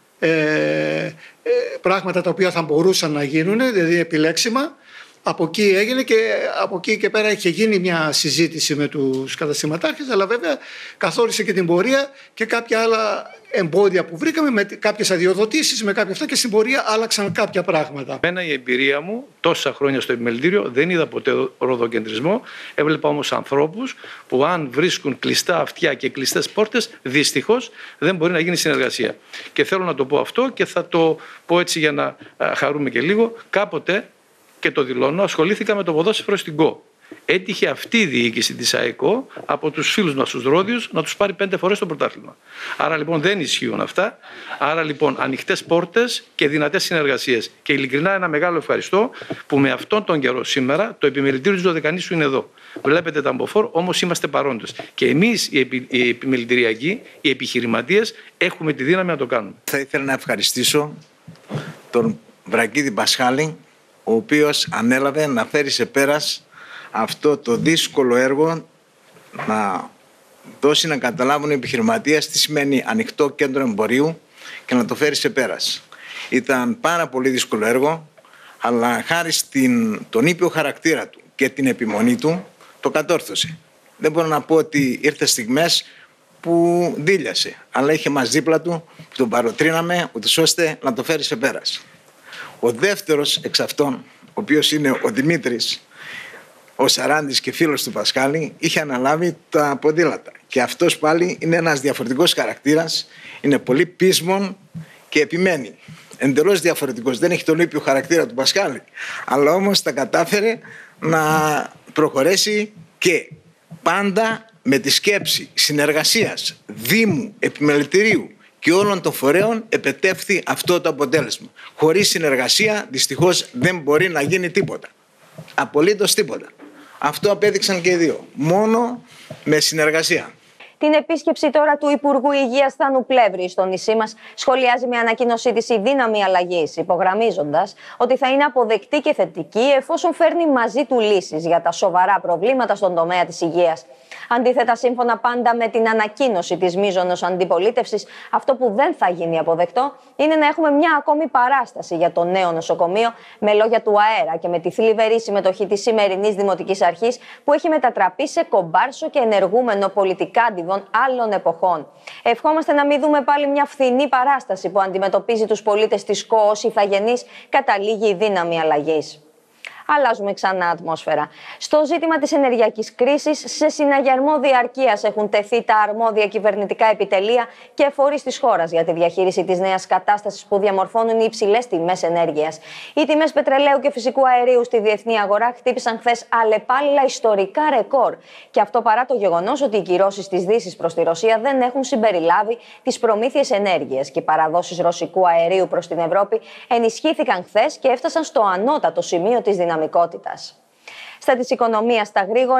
πράγματα τα οποία θα μπορούσαν να γίνουν, δηλαδή επιλέξιμα. Από εκεί έγινε και από εκεί και πέρα είχε γίνει μια συζήτηση με τους καταστηματάρχες, αλλά βέβαια καθόρισε και την πορεία και κάποια άλλα εμπόδια που βρήκαμε, με κάποιες αδειοδοτήσεις, με κάποια αυτά, και στην πορεία άλλαξαν κάποια πράγματα. Εμένα η εμπειρία μου τόσα χρόνια στο επιμελητήριο δεν είδα ποτέ ροδοκεντρισμό. Έβλεπα όμως ανθρώπους που αν βρίσκουν κλειστά αυτιά και κλειστές πόρτες, δυστυχώς δεν μπορεί να γίνει συνεργασία. Και θέλω να το πω αυτό και θα το πω έτσι για να χαρούμε και λίγο. Κάποτε, και το δηλώνω, ασχολήθηκα με το ποδόσφαιρο στην ΚΟ. Έτυχε αυτή η διοίκηση της ΑΕΚΟ από τους φίλους μας τους Ρόδιους να τους πάρει 5 φορές το πρωτάθλημα. Άρα λοιπόν δεν ισχύουν αυτά. Άρα λοιπόν ανοιχτές πόρτες και δυνατές συνεργασίες. Και ειλικρινά ένα μεγάλο ευχαριστώ που με αυτόν τον καιρό σήμερα το επιμελητήριο της Δωδεκανήσου είναι εδώ. Βλέπετε τα αμποφόρ, όμως είμαστε παρόντες. Και εμείς οι επιμελητηριακοί, οι επιχειρηματίες, έχουμε τη δύναμη να το κάνουμε. Θα ήθελα να ευχαριστήσω τον Βρακίδη Πασχάλη, ο οποίος ανέλαβε να φέρει σε πέρας αυτό το δύσκολο έργο, να δώσει να καταλάβουν οι επιχειρηματίες τι σημαίνει ανοιχτό κέντρο εμπορίου και να το φέρει σε πέρας. Ήταν πάρα πολύ δύσκολο έργο, αλλά χάρη τον ήπιο χαρακτήρα του και την επιμονή του το κατόρθωσε. Δεν μπορώ να πω ότι ήρθε στιγμές που δίλιασε, αλλά είχε μας δίπλα του, που τον παροτρύναμε ούτως ώστε να το φέρει σε πέρας. Ο δεύτερος εξ αυτών, ο οποίος είναι ο Δημήτρης, ο Σαράντης και φίλος του Πασχάλη, είχε αναλάβει τα ποδήλατα. Και αυτός πάλι είναι ένας διαφορετικός χαρακτήρας, είναι πολύ πείσμον και επιμένει. Εντελώς διαφορετικός, δεν έχει τον ήπιο χαρακτήρα του Πασχάλη, αλλά όμως τα κατάφερε να προχωρήσει και πάντα με τη σκέψη συνεργασίας Δήμου, Επιμελητηρίου και όλων των φορέων επετεύχθη αυτό το αποτέλεσμα. Χωρίς συνεργασία δυστυχώς δεν μπορεί να γίνει τίποτα. Απολύτως τίποτα. Αυτό απέδειξαν και οι δύο. Μόνο με συνεργασία. Την επίσκεψη τώρα του Υπουργού Υγείας Θάνου Πλεύρη στο νησί μας σχολιάζει με ανακοίνωσή της η δύναμη αλλαγής, υπογραμμίζοντας ότι θα είναι αποδεκτή και θετική εφόσον φέρνει μαζί του λύσεις για τα σοβαρά προβλήματα στον τομέα της υγείας. Αντίθετα, σύμφωνα πάντα με την ανακοίνωση της μείζωνος αντιπολίτευσης, αυτό που δεν θα γίνει αποδεκτό είναι να έχουμε μια ακόμη παράσταση για το νέο νοσοκομείο με λόγια του αέρα και με τη θλιβερή συμμετοχή της σημερινής Δημοτικής Αρχής που έχει μετατραπεί σε κομπάρσο και ενεργούμενο πολιτικάντιδων άλλων εποχών. Ευχόμαστε να μην δούμε πάλι μια φθηνή παράσταση που αντιμετωπίζει τους πολίτες της ΚΟ ως ηθαγενής καταλήγει η δύναμη αλλαγής. Αλλάζουμε ξανά ατμόσφαιρα. Στο ζήτημα της ενεργειακής κρίσης, σε συναγερμό διαρκείας έχουν τεθεί τα αρμόδια κυβερνητικά επιτελεία και φορείς της χώρας για τη διαχείριση της νέας κατάστασης που διαμορφώνουν οι υψηλές τιμές ενέργειας. Οι τιμές πετρελαίου και φυσικού αερίου στη διεθνή αγορά χτύπησαν χθες αλλεπάλληλα ιστορικά ρεκόρ. Και αυτό παρά το γεγονός ότι οι κυρώσεις της Δύσης προς τη Ρωσία δεν έχουν συμπεριλάβει τις προμήθειες ενέργειας και οι παραδόσεις ρωσικού αερίου προς την Ευρώπη ενισχύθηκαν χθες και έφτασαν στο ανώτατο σημείο της δυναμικότητας. Στα της οικονομίας στα γρήγορα,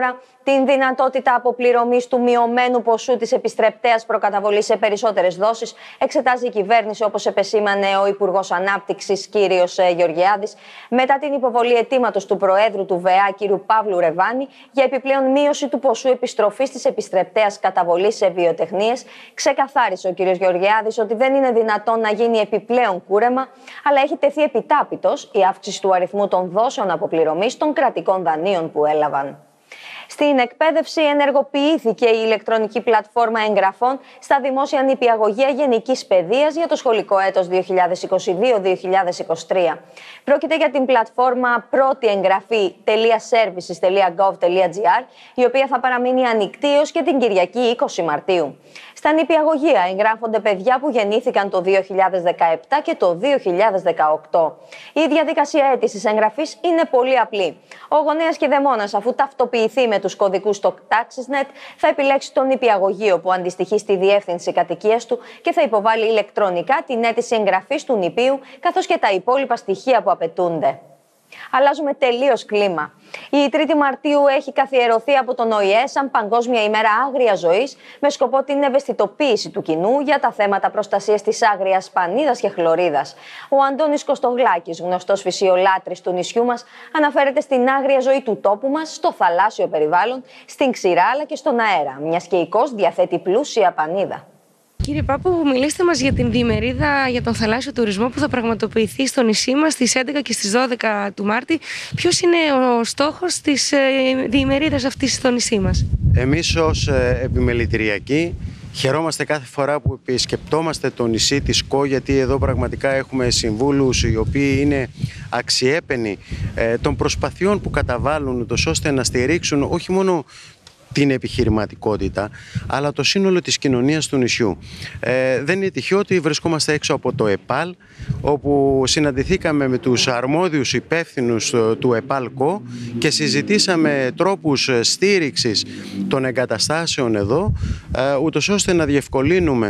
την δυνατότητα αποπληρωμής του μειωμένου ποσού της επιστρεπτέας προκαταβολής σε περισσότερες δόσεις εξετάζει η κυβέρνηση, όπως επεσήμανε ο Υπουργός Ανάπτυξης κ. Γεωργιάδης, μετά την υποβολή αιτήματος του Προέδρου του ΒΕΑ κ. Παύλου Ρεβάνη για επιπλέον μείωση του ποσού επιστροφής της επιστρεπτέας καταβολής σε βιοτεχνίες. Ξεκαθάρισε ο κ. Γεωργιάδης ότι δεν είναι δυνατόν να γίνει επιπλέον κούρεμα, αλλά έχει τεθεί επιτάπητος η αύξηση του αριθμού των δόσεων αποπληρωμής των κρατικών δανείων που έλαβαν. Στην εκπαίδευση ενεργοποιήθηκε η ηλεκτρονική πλατφόρμα εγγραφών στα δημόσια νηπιαγωγεία γενικής παιδείας για το σχολικό έτος 2022-2023. Πρόκειται για την πλατφόρμα πρώτη εγγραφή.services.gov.gr, η οποία θα παραμείνει ανοιχτή έως και την Κυριακή 20 Μαρτίου. Στα νηπιαγωγεία εγγράφονται παιδιά που γεννήθηκαν το 2017 και το 2018. Η διαδικασία αίτησης εγγραφής είναι πολύ απλή. Ο γονέας κηδεμόνας, αφού ταυτοποιηθεί με τους κωδικούς στο TaxisNet, θα επιλέξει το νηπιαγωγείο που αντιστοιχεί στη διεύθυνση κατοικίας του και θα υποβάλει ηλεκτρονικά την αίτηση εγγραφής του νηπίου, καθώς και τα υπόλοιπα στοιχεία που απαιτούνται. Αλλάζουμε τελείως κλίμα. Η 3η Μαρτίου έχει καθιερωθεί από τον ΟΗΕ σαν Παγκόσμια ημέρα άγριας ζωής, με σκοπό την ευαισθητοποίηση του κοινού για τα θέματα προστασίας της άγριας πανίδας και χλωρίδας. Ο Αντώνης Κωστογλάκης, γνωστός φυσιολάτρης του νησιού μας, αναφέρεται στην άγρια ζωή του τόπου μας, στο θαλάσσιο περιβάλλον, στην ξηρά αλλά και στον αέρα, μιας και η Κος διαθέτει πλούσια πανίδα. Κύριε Πάπου, μιλήστε μας για την διημερίδα για τον θαλάσσιο τουρισμό που θα πραγματοποιηθεί στο νησί μας στις 11 και στις 12 του Μάρτη. Ποιος είναι ο στόχος της διημερίδας αυτής στο νησί μας? Εμείς ως επιμελητηριακοί χαιρόμαστε κάθε φορά που επισκεπτόμαστε το νησί της ΚΟ, γιατί εδώ πραγματικά έχουμε συμβούλους οι οποίοι είναι αξιέπαινοι των προσπαθειών που καταβάλουν ώστε να στηρίξουν όχι μόνο την επιχειρηματικότητα, αλλά το σύνολο της κοινωνίας του νησιού. Δεν είναι τυχαίο ότι βρισκόμαστε έξω από το ΕΠΑΛ, όπου συναντηθήκαμε με τους αρμόδιους υπεύθυνους του ΕΠΑΛ-ΚΟ και συζητήσαμε τρόπους στήριξης των εγκαταστάσεων εδώ, ούτως ώστε να διευκολύνουμε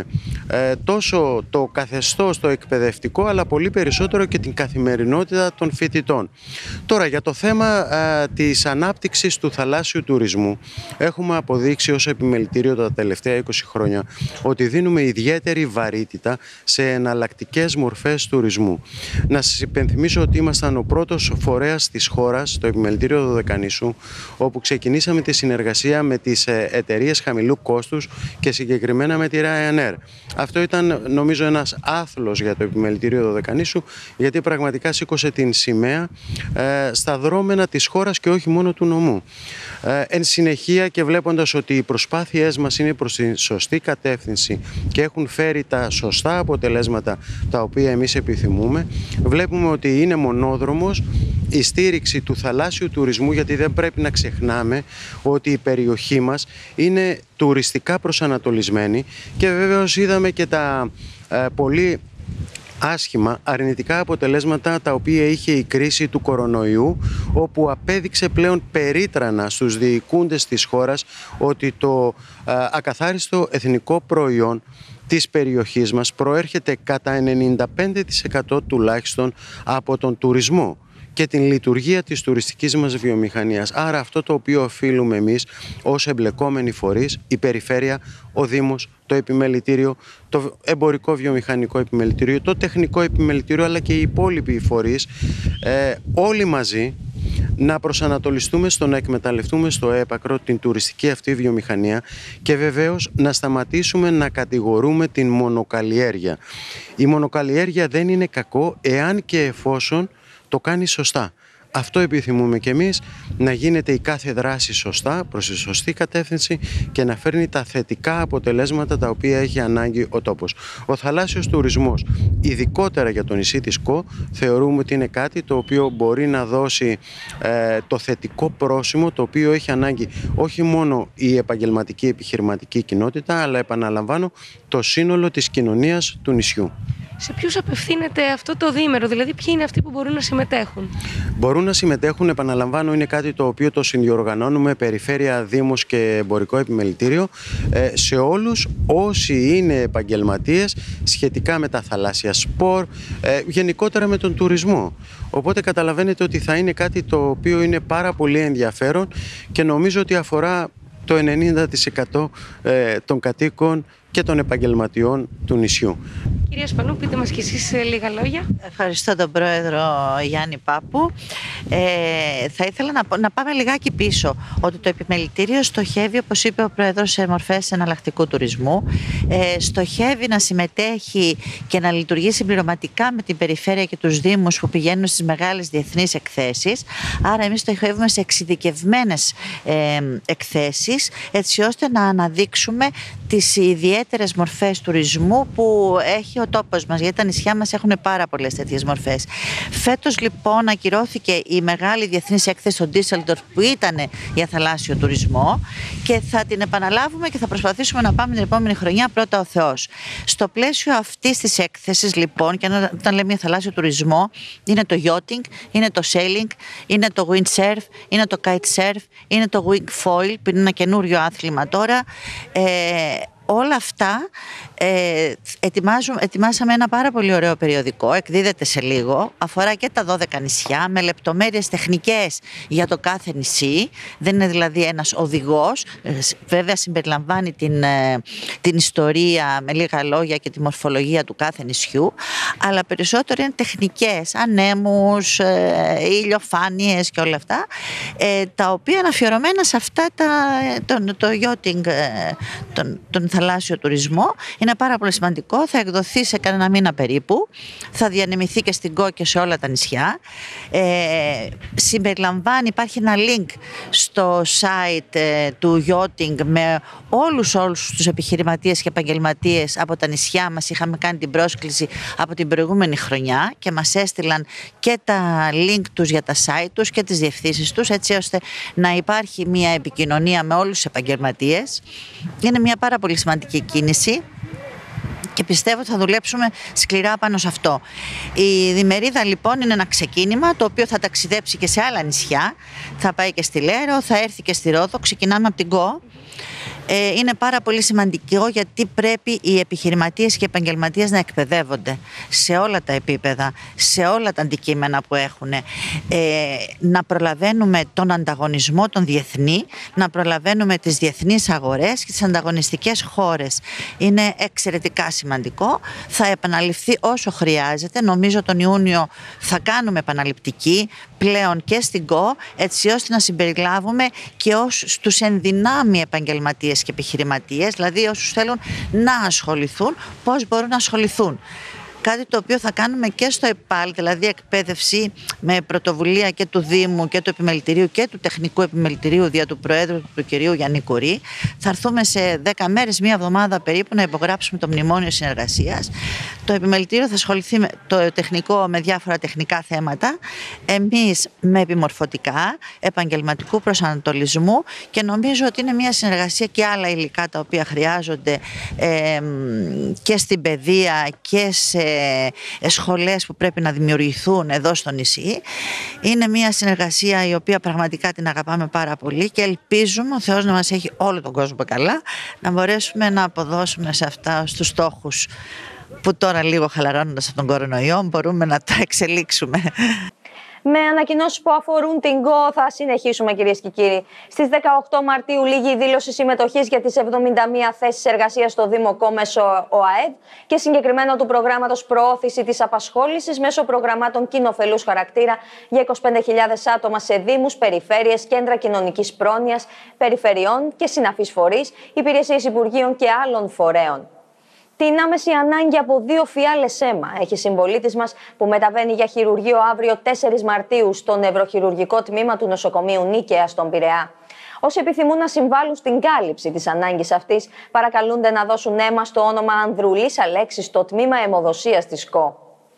τόσο το καθεστώς το εκπαιδευτικό, αλλά πολύ περισσότερο και την καθημερινότητα των φοιτητών. Τώρα, για το θέμα της ανάπτυξης του θαλάσσιου τουρισμού, έχουμε αποδείξει ως επιμελητήριο τα τελευταία 20 χρόνια ότι δίνουμε ιδιαίτερη βαρύτητα σε εναλλακτικές μορφές τουρισμού. Να σας υπενθυμίσω ότι ήμασταν ο πρώτος φορέας της χώρας, το επιμελητήριο Δωδεκανήσου, όπου ξεκινήσαμε τη συνεργασία με τις εταιρείες χαμηλού κόστους και συγκεκριμένα με τη Ryanair. Αυτό ήταν, νομίζω, ένας άθλος για το επιμελητήριο Δωδεκανήσου, γιατί πραγματικά σήκωσε την σημαία στα δρόμενα της χώρας και όχι μόνο του νομού. Εν συνεχεία, και βλέποντας ότι οι προσπάθειές μας είναι προς τη σωστή κατεύθυνση και έχουν φέρει τα σωστά αποτελέσματα τα οποία εμείς επιθυμούμε, βλέπουμε ότι είναι μονόδρομος η στήριξη του θαλάσσιου τουρισμού, γιατί δεν πρέπει να ξεχνάμε ότι η περιοχή μας είναι τουριστικά προσανατολισμένη και βεβαίως είδαμε και τα πολύ άσχημα αρνητικά αποτελέσματα τα οποία είχε η κρίση του κορονοϊού, όπου απέδειξε πλέον περίτρανα στους διοικούντες της χώρας ότι το ακαθάριστο εθνικό προϊόν της περιοχής μας προέρχεται κατά 95% τουλάχιστον από τον τουρισμό και την λειτουργία της τουριστικής μας βιομηχανίας. Άρα αυτό το οποίο οφείλουμε εμείς ως εμπλεκόμενοι φορείς, η περιφέρεια, ο Δήμος, το επιμελητήριο, το εμπορικό βιομηχανικό επιμελητήριο, το τεχνικό επιμελητήριο, αλλά και οι υπόλοιποι φορείς, όλοι μαζί να προσανατολιστούμε στο να εκμεταλλευτούμε στο έπακρο την τουριστική αυτή βιομηχανία και βεβαίως να σταματήσουμε να κατηγορούμε την μονοκαλλιέργεια. Η μονοκαλλιέργεια δεν είναι κακό εάν και εφόσον το κάνει σωστά. Αυτό επιθυμούμε κι εμείς, να γίνεται η κάθε δράση σωστά, προς τη σωστή κατεύθυνση και να φέρνει τα θετικά αποτελέσματα τα οποία έχει ανάγκη ο τόπος. Ο θαλάσσιος τουρισμός, ειδικότερα για το νησί της ΚΟ, θεωρούμε ότι είναι κάτι το οποίο μπορεί να δώσει το θετικό πρόσημο το οποίο έχει ανάγκη όχι μόνο η επαγγελματική επιχειρηματική κοινότητα, αλλά επαναλαμβάνω το σύνολο της κοινωνίας του νησιού. Σε ποιους απευθύνεται αυτό το διήμερο, δηλαδή ποιοι είναι αυτοί που μπορούν να συμμετέχουν? Μπορούν να συμμετέχουν, επαναλαμβάνω, είναι κάτι το οποίο το συνδιοργανώνουμε Περιφέρεια, Δήμος και Εμπορικό Επιμελητήριο, σε όλους όσοι είναι επαγγελματίες σχετικά με τα θαλάσσια σπορ, γενικότερα με τον τουρισμό. Οπότε καταλαβαίνετε ότι θα είναι κάτι το οποίο είναι πάρα πολύ ενδιαφέρον και νομίζω ότι αφορά το 90% των κατοίκων και των επαγγελματιών του νησιού. Κυρία Σπανού, πείτε μας και εσείς λίγα λόγια. Ευχαριστώ τον Πρόεδρο Γιάννη Πάπου. Θα ήθελα να πάμε λιγάκι πίσω, ότι το Επιμελητήριο στοχεύει, όπως είπε ο Πρόεδρος, σε μορφές εναλλακτικού τουρισμού. Στοχεύει να συμμετέχει και να λειτουργεί συμπληρωματικά με την Περιφέρεια και τους Δήμους που πηγαίνουν στις μεγάλες διεθνείς εκθέσεις. Άρα εμείς στοχεύουμε σε εξειδικευμένες εκθέσεις, έτσι ώστε να αναδείξουμε τις ιδιαίτερες μορφές τουρισμού που έχει ο τόπος μας, γιατί τα νησιά μας έχουν πάρα πολλές τέτοιες μορφές. Φέτος λοιπόν ακυρώθηκε η μεγάλη διεθνής έκθεση στο Ντίσσελντορφ που ήταν για θαλάσσιο τουρισμό και θα την επαναλάβουμε και θα προσπαθήσουμε να πάμε την επόμενη χρονιά, πρώτα ο Θεός. Στο πλαίσιο αυτής της έκθεσης λοιπόν, και όταν λέμε για θαλάσσιο τουρισμό, είναι το yachting, είναι το sailing, είναι το windsurf, είναι το kitesurf, είναι το wingfoil που είναι ένα καινούριο άθλημα τώρα. Όλα αυτά ετοιμάσαμε ένα πάρα πολύ ωραίο περιοδικό, εκδίδεται σε λίγο, αφορά και τα 12 νησιά με λεπτομέρειες τεχνικές για το κάθε νησί. Δεν είναι δηλαδή ένας οδηγός, βέβαια συμπεριλαμβάνει την ιστορία με λίγα λόγια και τη μορφολογία του κάθε νησιού, αλλά περισσότερο είναι τεχνικές, ανέμους, ηλιοφάνειες και όλα αυτά, τα οποία είναι αφιερωμένα σε αυτά το yachting, τον θαλάσσιο τουρισμό. Είναι πάρα πολύ σημαντικό, θα εκδοθεί σε κανένα μήνα περίπου, θα διανεμηθεί και στην ΚΟ και σε όλα τα νησιά. Συμπεριλαμβάνει, υπάρχει ένα link στο site του yachting με όλους τους επιχειρηματίες και επαγγελματίες από τα νησιά μας. Είχαμε κάνει την πρόσκληση από την προηγούμενη χρονιά και μας έστειλαν και τα link τους για τα site τους και τις διευθύνσεις τους, έτσι ώστε να υπάρχει μια επικοινωνία με όλους τους επαγγελματίες. Είναι μια πάρα πολύ σημαντική κίνηση και πιστεύω ότι θα δουλέψουμε σκληρά πάνω σε αυτό. Η διμερίδα λοιπόν είναι ένα ξεκίνημα το οποίο θα ταξιδέψει και σε άλλα νησιά. Θα πάει και στη Λέρο, θα έρθει και στη Ρόδο. Ξεκινάμε από την ΚΟ. Είναι πάρα πολύ σημαντικό γιατί πρέπει οι επιχειρηματίες και οι επαγγελματίες να εκπαιδεύονται σε όλα τα επίπεδα, σε όλα τα αντικείμενα που έχουν, να προλαβαίνουμε τον ανταγωνισμό τον διεθνή, να προλαβαίνουμε τις διεθνείς αγορές και τις ανταγωνιστικές χώρες. Είναι εξαιρετικά σημαντικό. Θα επαναληφθεί όσο χρειάζεται. Νομίζω τον Ιούνιο θα κάνουμε επαναληπτική πλέον και στην ΚΟ, έτσι ώστε να συμπεριλάβουμε και τους ενδυνάμει επαγγελματίες και επιχειρηματίες, δηλαδή όσους θέλουν να ασχοληθούν, πώς μπορούν να ασχοληθούν. Κάτι το οποίο θα κάνουμε και στο ΕΠΑΛ, δηλαδή εκπαίδευση με πρωτοβουλία και του Δήμου και του Επιμελητηρίου και του Τεχνικού Επιμελητηρίου δια του Προέδρου του κ. Γιάννη Κουρί. Θα έρθουμε σε 10 μέρες, μία εβδομάδα περίπου, να υπογράψουμε το Μνημόνιο Συνεργασίας. Το Επιμελητήριο θα ασχοληθεί το τεχνικό με διάφορα τεχνικά θέματα, εμείς με επιμορφωτικά, επαγγελματικού προσανατολισμού, και νομίζω ότι είναι μια συνεργασία και άλλα υλικά τα οποία χρειάζονται και στην παιδεία και σε σχολές που πρέπει να δημιουργηθούν εδώ στο νησί. Είναι μια συνεργασία η οποία πραγματικά την αγαπάμε πάρα πολύ και ελπίζουμε ο Θεός να μας έχει όλο τον κόσμο καλά, να μπορέσουμε να αποδώσουμε σε αυτά στους στόχους που τώρα, λίγο χαλαρώνοντας από τον κορονοϊό, μπορούμε να τα εξελίξουμε. Με ανακοινώσεις που αφορούν την ΚΟ θα συνεχίσουμε, κυρίες και κύριοι. Στις 18 Μαρτίου λήγει η δήλωση συμμετοχής για τις 71 θέσεις εργασίας στο Δήμο ΚΟ μέσω ΟΑΕΔ και συγκεκριμένα του προγράμματος προώθηση της απασχόλησης μέσω προγραμμάτων κοινοφελούς χαρακτήρα για 25.000 άτομα σε δήμους, περιφέρειες, κέντρα κοινωνικής πρόνοιας, περιφερειών και συναφείς φορείς, υπηρεσίες υπουργείων και άλλων φορέων. Την άμεση ανάγκη από 2 φιάλες αίμα έχει συμπολίτης μας που μεταβαίνει για χειρουργείο αύριο 4 Μαρτίου στο νευροχειρουργικό τμήμα του νοσοκομείου Νίκαια στον Πειραιά. Όσοι επιθυμούν να συμβάλλουν στην κάλυψη της ανάγκης αυτής, παρακαλούνται να δώσουν αίμα στο όνομα Ανδρουλής Αλέξης στο τμήμα αιμοδοσίας της ΚΟ.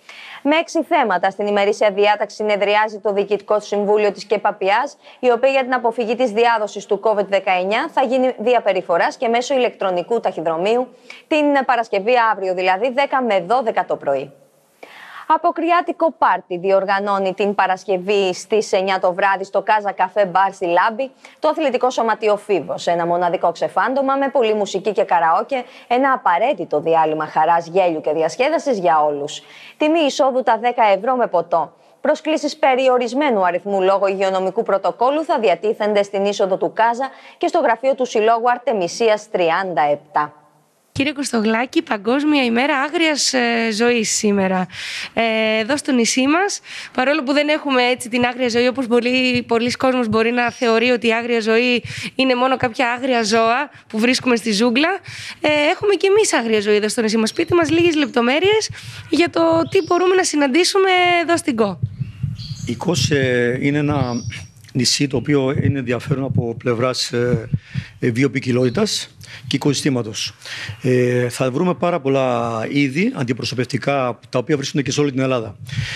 Με 6 θέματα στην ημερήσια διάταξη συνεδριάζει το Διοικητικό Συμβούλιο της ΚΕΠΑΠΙΑΣ, η οποία για την αποφυγή της διάδοσης του COVID-19 θα γίνει διαπεριφοράς και μέσω ηλεκτρονικού ταχυδρομείου την Παρασκευή αύριο, δηλαδή 10 με 12 το πρωί. Αποκριάτικο πάρτι διοργανώνει την Παρασκευή στις 9 το βράδυ στο Κάζα Καφέ Μπαρ στη Λάμπη το αθλητικό σωματείο Φίβος. Ένα μοναδικό ξεφάντωμα με πολλή μουσική και καραόκε, ένα απαραίτητο διάλειμμα χαράς, γέλιου και διασκέδασης για όλους. Τιμή εισόδου τα 10 ευρώ με ποτό. Προσκλήσεις περιορισμένου αριθμού λόγω υγειονομικού πρωτοκόλου θα διατίθενται στην είσοδο του Κάζα και στο γραφείο του Συλλόγου Αρτεμισίας 37. Κύριε Κωστογλάκη, Παγκόσμια ημέρα άγριας ζωής σήμερα. Εδώ στο νησί μας, παρόλο που δεν έχουμε έτσι την άγρια ζωή, όπως πολλοί κόσμος μπορεί να θεωρεί ότι η άγρια ζωή είναι μόνο κάποια άγρια ζώα που βρίσκουμε στη ζούγκλα, έχουμε και εμείς άγρια ζωή εδώ στο νησί μας. Πείτε μας λίγες λεπτομέρειες για το τι μπορούμε να συναντήσουμε εδώ στην ΚΟ. Η ΚΟΣ είναι ένα νησί το οποίο είναι ενδιαφέρον από πλευράς βιοποικιλότητας και οικοσυστήματος. Θα βρούμε πάρα πολλά είδη αντιπροσωπευτικά τα οποία βρίσκονται και σε όλη την Ελλάδα.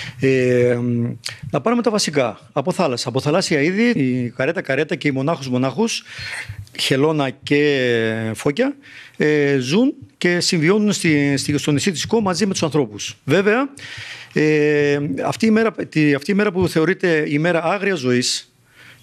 Να πάρουμε τα βασικά. Από θάλασσα. Από θαλάσσια είδη, η καρέτα και οι μονάχους, χελώνα και φώκια ζουν και συμβιώνουν στο νησί της ΚΟ μαζί με τους ανθρώπους. Βέβαια, αυτή η μέρα που θεωρείται η ημέρα άγριας ζωής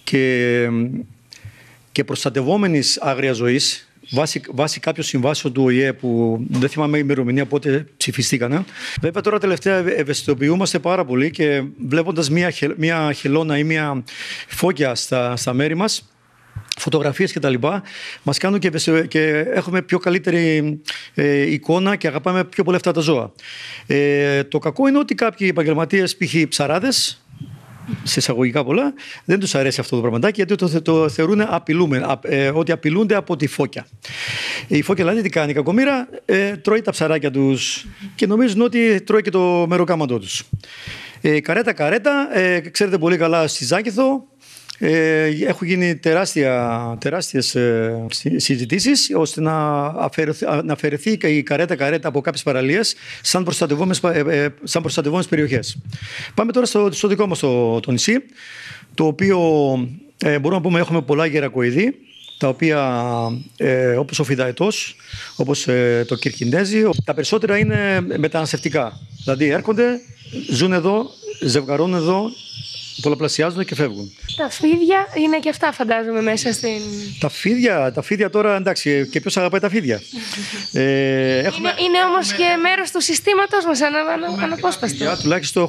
και προστατευόμενης άγριας ζωής, βάσει κάποιων συμβάσεων του ΟΗΕ που δεν θυμάμαι η ημερομηνία πότε ψηφιστήκανε. Βέβαια τώρα τελευταία ευαισθητοποιούμαστε πάρα πολύ και βλέποντας μια χελώνα ή μια φώκια στα μέρη μας, φωτογραφίες και τα λοιπά, μας κάνουν και έχουμε πιο καλύτερη εικόνα και αγαπάμε πιο πολύ αυτά τα ζώα. Το κακό είναι ότι κάποιοι επαγγελματίες, π.χ. ψαράδες, σε εισαγωγικά πολλά, δεν τους αρέσει αυτό το πραγματάκι γιατί το θεωρούν ότι απειλούνται από τη φώκια. Η φώκια δηλαδή τι κάνει, η κακομοίρα τρώει τα ψαράκια τους και νομίζουν ότι τρώει και το μεροκάματό τους. Καρέτα, ξέρετε πολύ καλά στη Ζάκηθο, έχουν γίνει τεράστιες συζητήσεις ώστε να αφαιρεθεί η καρέτα από κάποιες παραλίες σαν προστατευόμενες περιοχές. Πάμε τώρα στο δικό μας το νησί, το οποίο μπορούμε να πούμε έχουμε πολλά γερακοειδή, τα οποία όπως ο φιδαετός, όπως το κυρκινέζι, τα περισσότερα είναι μεταναστευτικά. Δηλαδή έρχονται, ζουν εδώ, ζευγαρώνουν εδώ, πολλαπλασιάζουν και φεύγουν. Τα φίδια είναι και αυτά φαντάζομαι μέσα στην... Τα φίδια τώρα εντάξει, και ποιος αγαπάει τα φίδια. Είναι όμως και μέρος του συστήματος μας αναπόσπαστο. Τουλάχιστον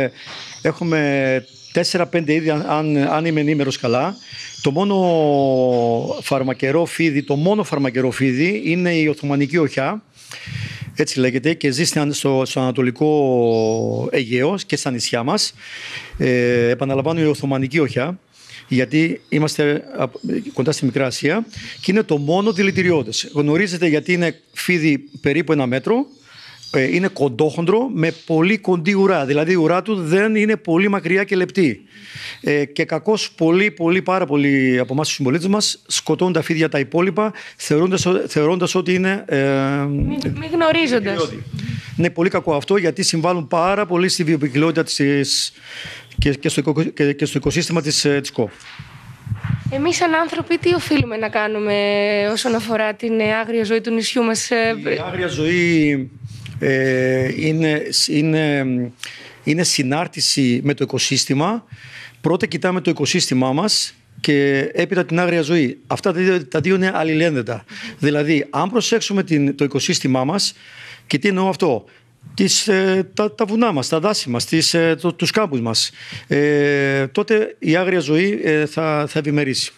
έχουμε 4-5 είδη αν είμαι ενήμερος καλά. Το μόνο φαρμακερό φίδι είναι η Οθωμανική οχιά. Έτσι λέγεται και ζει στο Ανατολικό Αιγαίο και στα νησιά μας. Επαναλαμβάνω η Οθωμανική οχιά, γιατί είμαστε κοντά στη Μικρά Ασία και είναι το μόνο δηλητηριώδες. Γνωρίζετε γιατί είναι φίδι περίπου 1 μέτρο, είναι κοντόχοντρο με πολύ κοντή ουρά, δηλαδή η ουρά του δεν είναι πολύ μακριά και λεπτή. Και κακώς πάρα πολλοί από εμάς τους συμπολίτες μας σκοτώνουν τα φίδια τα υπόλοιπα θεωρώντας ότι είναι μη γνωρίζοντας. Είναι πολύ κακό αυτό γιατί συμβάλλουν πάρα πολύ στη βιοποικιλότητα και στο οικοσύστημα της ΚΟ. Εμείς σαν άνθρωποι τι οφείλουμε να κάνουμε όσον αφορά την άγρια ζωή του νησιού μας? Η άγρια ζωή είναι συνάρτηση με το οικοσύστημα. Πρώτα κοιτάμε το οικοσύστημά μας και έπειτα την άγρια ζωή. Αυτά τα δύο είναι αλληλένδετα. Δηλαδή, αν προσέξουμε το οικοσύστημά μας, και τι εννοώ αυτό, τα βουνά μας, τα δάση μας, τους κάμπους μας, τότε η άγρια ζωή θα ευημερήσει.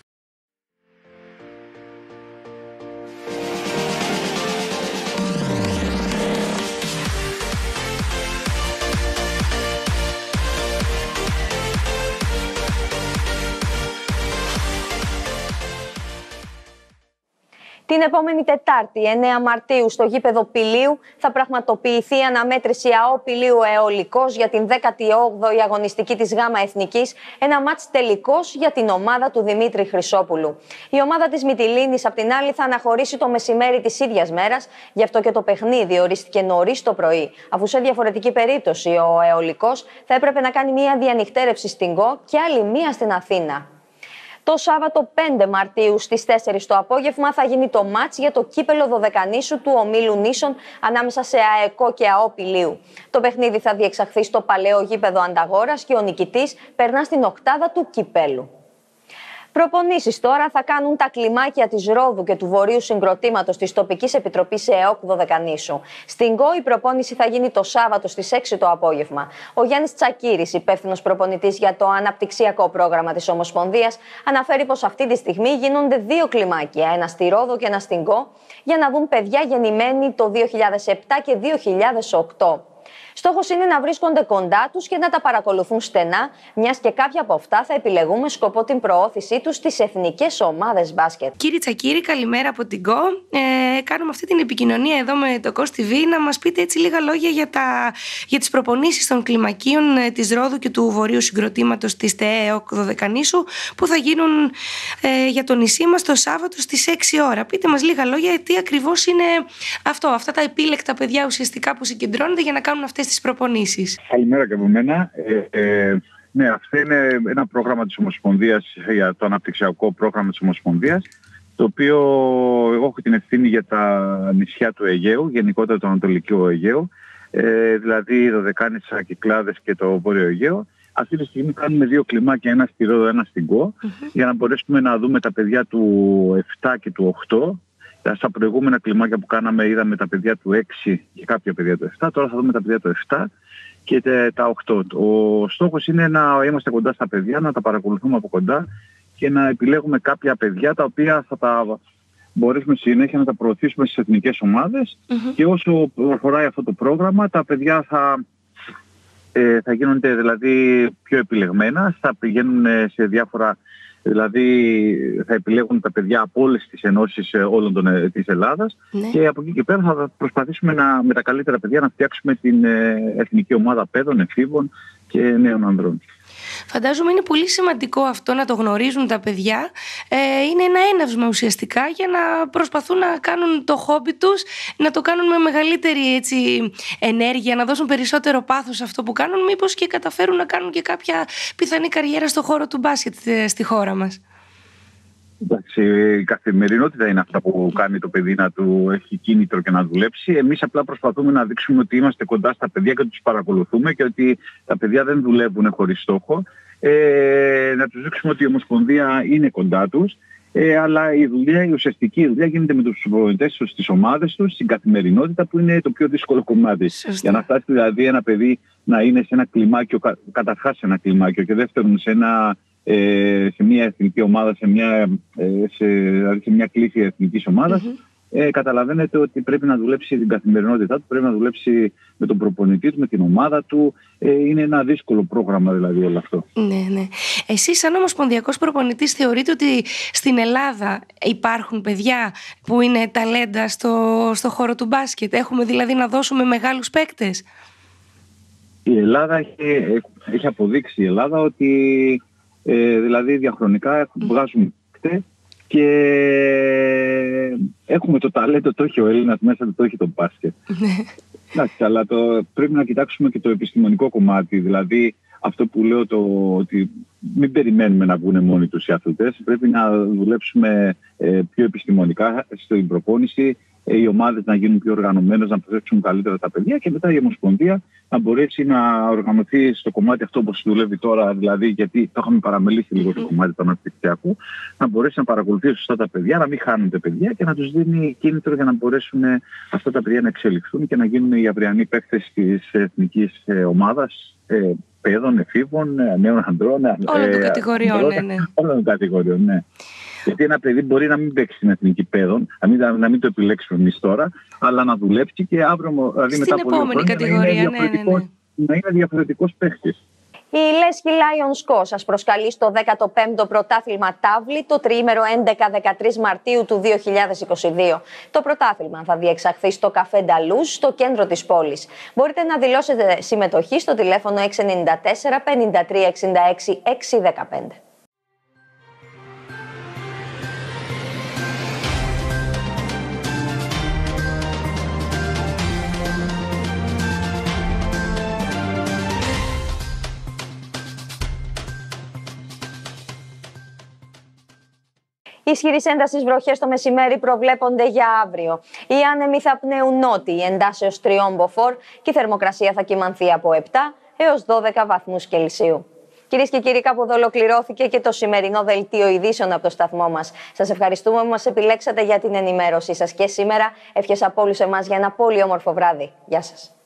Την Την επόμενη Τετάρτη, 9 Μαρτίου, στο γήπεδο Πηλίου θα πραγματοποιηθεί η αναμέτρηση ΑΟ Πηλίου Αεολικός για την 18η αγωνιστική της ΓΑΜΑ Εθνικής, ένα μάτς τελικός για την ομάδα του Δημήτρη Χρυσόπουλου. Η ομάδα της Μυτιλήνης, απ' την άλλη, θα αναχωρήσει το μεσημέρι της ίδιας μέρας, γι' αυτό και το παιχνίδι ορίστηκε νωρίς το πρωί, αφού σε διαφορετική περίπτωση ο Αεολικός θα έπρεπε να κάνει μία διανυκτέρευση στην ΚΟ και άλλη μία στην Αθήνα. Το Σάββατο 5 Μαρτίου στις 4 το απόγευμα θα γίνει το μάτς για το κύπελο Δωδεκανήσου του ομίλου Νήσων ανάμεσα σε ΑΕΚΟ και ΑΟ Πηλίου. Το παιχνίδι θα διεξαχθεί στο παλαιό γήπεδο Ανταγόρας και ο νικητής περνά στην οκτάδα του κυπέλου. Προπονήσεις τώρα θα κάνουν τα κλιμάκια της Ρόδου και του Βορείου Συγκροτήματος της Τοπικής Επιτροπής ΕΟΚ Δωδεκανήσου. Στην ΚΟ η προπόνηση θα γίνει το Σάββατο στις 6 το απόγευμα. Ο Γιάννης Τσακύρης, υπεύθυνος προπονητής για το αναπτυξιακό πρόγραμμα της Ομοσπονδίας, αναφέρει πως αυτή τη στιγμή γίνονται 2 κλιμάκια, ένα στη Ρόδο και ένα στην ΚΟ, για να δουν παιδιά γεννημένοι το 2007 και 2008. Στόχος είναι να βρίσκονται κοντά τους και να τα παρακολουθούν στενά, μιας και κάποια από αυτά θα επιλεγούν με σκοπό την προώθησή τους στις εθνικές ομάδες μπάσκετ. Κύριε Τσακύρη, καλημέρα από την ΚΟ. Κάνουμε αυτή την επικοινωνία εδώ με το COS TV. Να μας πείτε έτσι λίγα λόγια για τις προπονήσεις των κλιμακίων της Ρόδου και του Βορείου Συγκροτήματος της ΤΕΕΟΚ Δωδεκανήσου που θα γίνουν για το νησί μας το Σάββατο στις 6 ώρα. Πείτε μας λίγα λόγια τι ακριβώς είναι αυτά τα επίλεκτα παιδιά ουσιαστικά που συγκεντρώνονται για να κάνουν αυτές τις προπονήσεις. Καλημέρα και από μένα. Ναι, αυτό είναι ένα πρόγραμμα της Ομοσπονδίας, για το αναπτυξιακό πρόγραμμα της Ομοσπονδίας, το οποίο εγώ έχω την ευθύνη για τα νησιά του Αιγαίου, γενικότερα το Ανατολικό Αιγαίο, δηλαδή Δωδεκάνησα, Κυκλάδες και το Βόρειο Αιγαίο. Αυτή τη στιγμή κάνουμε 2 κλιμάκια, ένα στη Ρόδο, ένα στην ΚΟ, για να μπορέσουμε να δούμε τα παιδιά του 7 και του 8. Στα προηγούμενα κλιμάκια που κάναμε είδαμε τα παιδιά του 6 και κάποια παιδιά του 7. Τώρα θα δούμε τα παιδιά του 7 και τα 8. Ο στόχος είναι να είμαστε κοντά στα παιδιά, να τα παρακολουθούμε από κοντά και να επιλέγουμε κάποια παιδιά τα οποία θα τα μπορέσουμε συνέχεια να τα προωθήσουμε στις εθνικές ομάδες. Και όσο προχωράει αυτό το πρόγραμμα, τα παιδιά θα γίνονται δηλαδή πιο επιλεγμένα, θα πηγαίνουν σε διάφορα. Δηλαδή θα επιλέγουν τα παιδιά από όλες τις ενώσεις όλων της Ελλάδας και από εκεί και πέρα θα προσπαθήσουμε με τα καλύτερα παιδιά να φτιάξουμε την εθνική ομάδα παιδών, εφήβων και νέων ανδρών. Φαντάζομαι είναι πολύ σημαντικό αυτό να το γνωρίζουν τα παιδιά. Είναι ένα έναυσμα ουσιαστικά για να προσπαθούν να κάνουν το χόμπι τους, να το κάνουν με μεγαλύτερη ενέργεια, να δώσουν περισσότερο πάθος σε αυτό που κάνουν, μήπως και καταφέρουν να κάνουν και κάποια πιθανή καριέρα στο χώρο του μπάσκετ στη χώρα μας. Εντάξει, η καθημερινότητα είναι αυτά που κάνει το παιδί να του έχει κίνητρο και να δουλέψει. Εμείς απλά προσπαθούμε να δείξουμε ότι είμαστε κοντά στα παιδιά και τους παρακολουθούμε και ότι τα παιδιά δεν δουλεύουν χωρίς στόχο. Να τους δείξουμε ότι η Ομοσπονδία είναι κοντά τους. Αλλά η ουσιαστική δουλειά γίνεται με τους προπονητές τους, στις ομάδες τους, στην καθημερινότητα που είναι το πιο δύσκολο κομμάτι. Για να φτάσει δηλαδή ένα παιδί να είναι σε ένα κλιμάκιο, καταρχάς σε ένα κλιμάκιο και δεύτερον σε μια εθνική ομάδα, δηλαδή σε μια κλίση εθνικής ομάδας, καταλαβαίνετε ότι πρέπει να δουλέψει την καθημερινότητά του, πρέπει να δουλέψει με τον προπονητή του, με την ομάδα του. Είναι ένα δύσκολο πρόγραμμα δηλαδή όλο αυτό. Ναι. Εσείς σαν ομοσπονδιακός προπονητής θεωρείτε ότι στην Ελλάδα υπάρχουν παιδιά που είναι ταλέντα στο χώρο του μπάσκετ? Έχουμε δηλαδή να δώσουμε μεγάλους παίκτες? Η Ελλάδα έχει αποδείξει ότι δηλαδή διαχρονικά βγάζουμε παίκτες και έχουμε το ταλέντο, το έχει ο Έλληνας μέσα του, το έχει το μπάσκετ. Εντάξει, αλλά πρέπει να κοιτάξουμε και το επιστημονικό κομμάτι, δηλαδή αυτό που λέω ότι μην περιμένουμε να βγουν μόνοι τους οι αθλητές, πρέπει να δουλέψουμε πιο επιστημονικά στην προπόνηση, οι ομάδες να γίνουν πιο οργανωμένες, να προσέξουν καλύτερα τα παιδιά και μετά η Ομοσπονδία να μπορέσει να οργανωθεί στο κομμάτι αυτό όπως δουλεύει τώρα, δηλαδή γιατί το είχαμε παραμελήσει λίγο το κομμάτι του αναπτυξιακού, να μπορέσει να παρακολουθεί σωστά τα παιδιά, να μην χάνουν τα παιδιά και να τους δίνει κίνητρο για να μπορέσουν αυτά τα παιδιά να εξελιχθούν και να γίνουν οι αυριανοί παίκτες της εθνικής ομάδας παιδών, εφήβων, νέων ανδρών. Όλων των κατηγοριών, Όλων των κατηγοριών, ναι. Γιατί ένα παιδί μπορεί να μην παίξει στην εθνική παιδών, να μην το επιλέξουμε εμείς τώρα, αλλά να δουλέψει και αύριο, δηλαδή μετά από 2 χρόνια, να είναι διαφορετικός παίκτης. Η Λέσχη Lions Co σας προσκαλεί στο 15ο πρωτάθλημα Τάβλη το τριήμερο 11-13 Μαρτίου του 2022. Το πρωτάθλημα θα διεξαχθεί στο Καφέ Νταλούζ, στο κέντρο της πόλης. Μπορείτε να δηλώσετε συμμετοχή στο τηλέφωνο 694 53 66 615. Ισχυρής έντασης βροχές το μεσημέρι προβλέπονται για αύριο. Οι άνεμοι θα πνέουν νότιοι, εντάσσεως 3 μποφόρ και η θερμοκρασία θα κυμανθεί από 7 έως 12 βαθμούς Κελσίου. Κυρίες και κύριοι, κάπου εδώ ολοκληρώθηκε και το σημερινό δελτίο ειδήσεων από το σταθμό μας. Σας ευχαριστούμε που μας επιλέξατε για την ενημέρωσή σας και σήμερα. Ευχές από όλους εμάς για ένα πολύ όμορφο βράδυ. Γεια σας.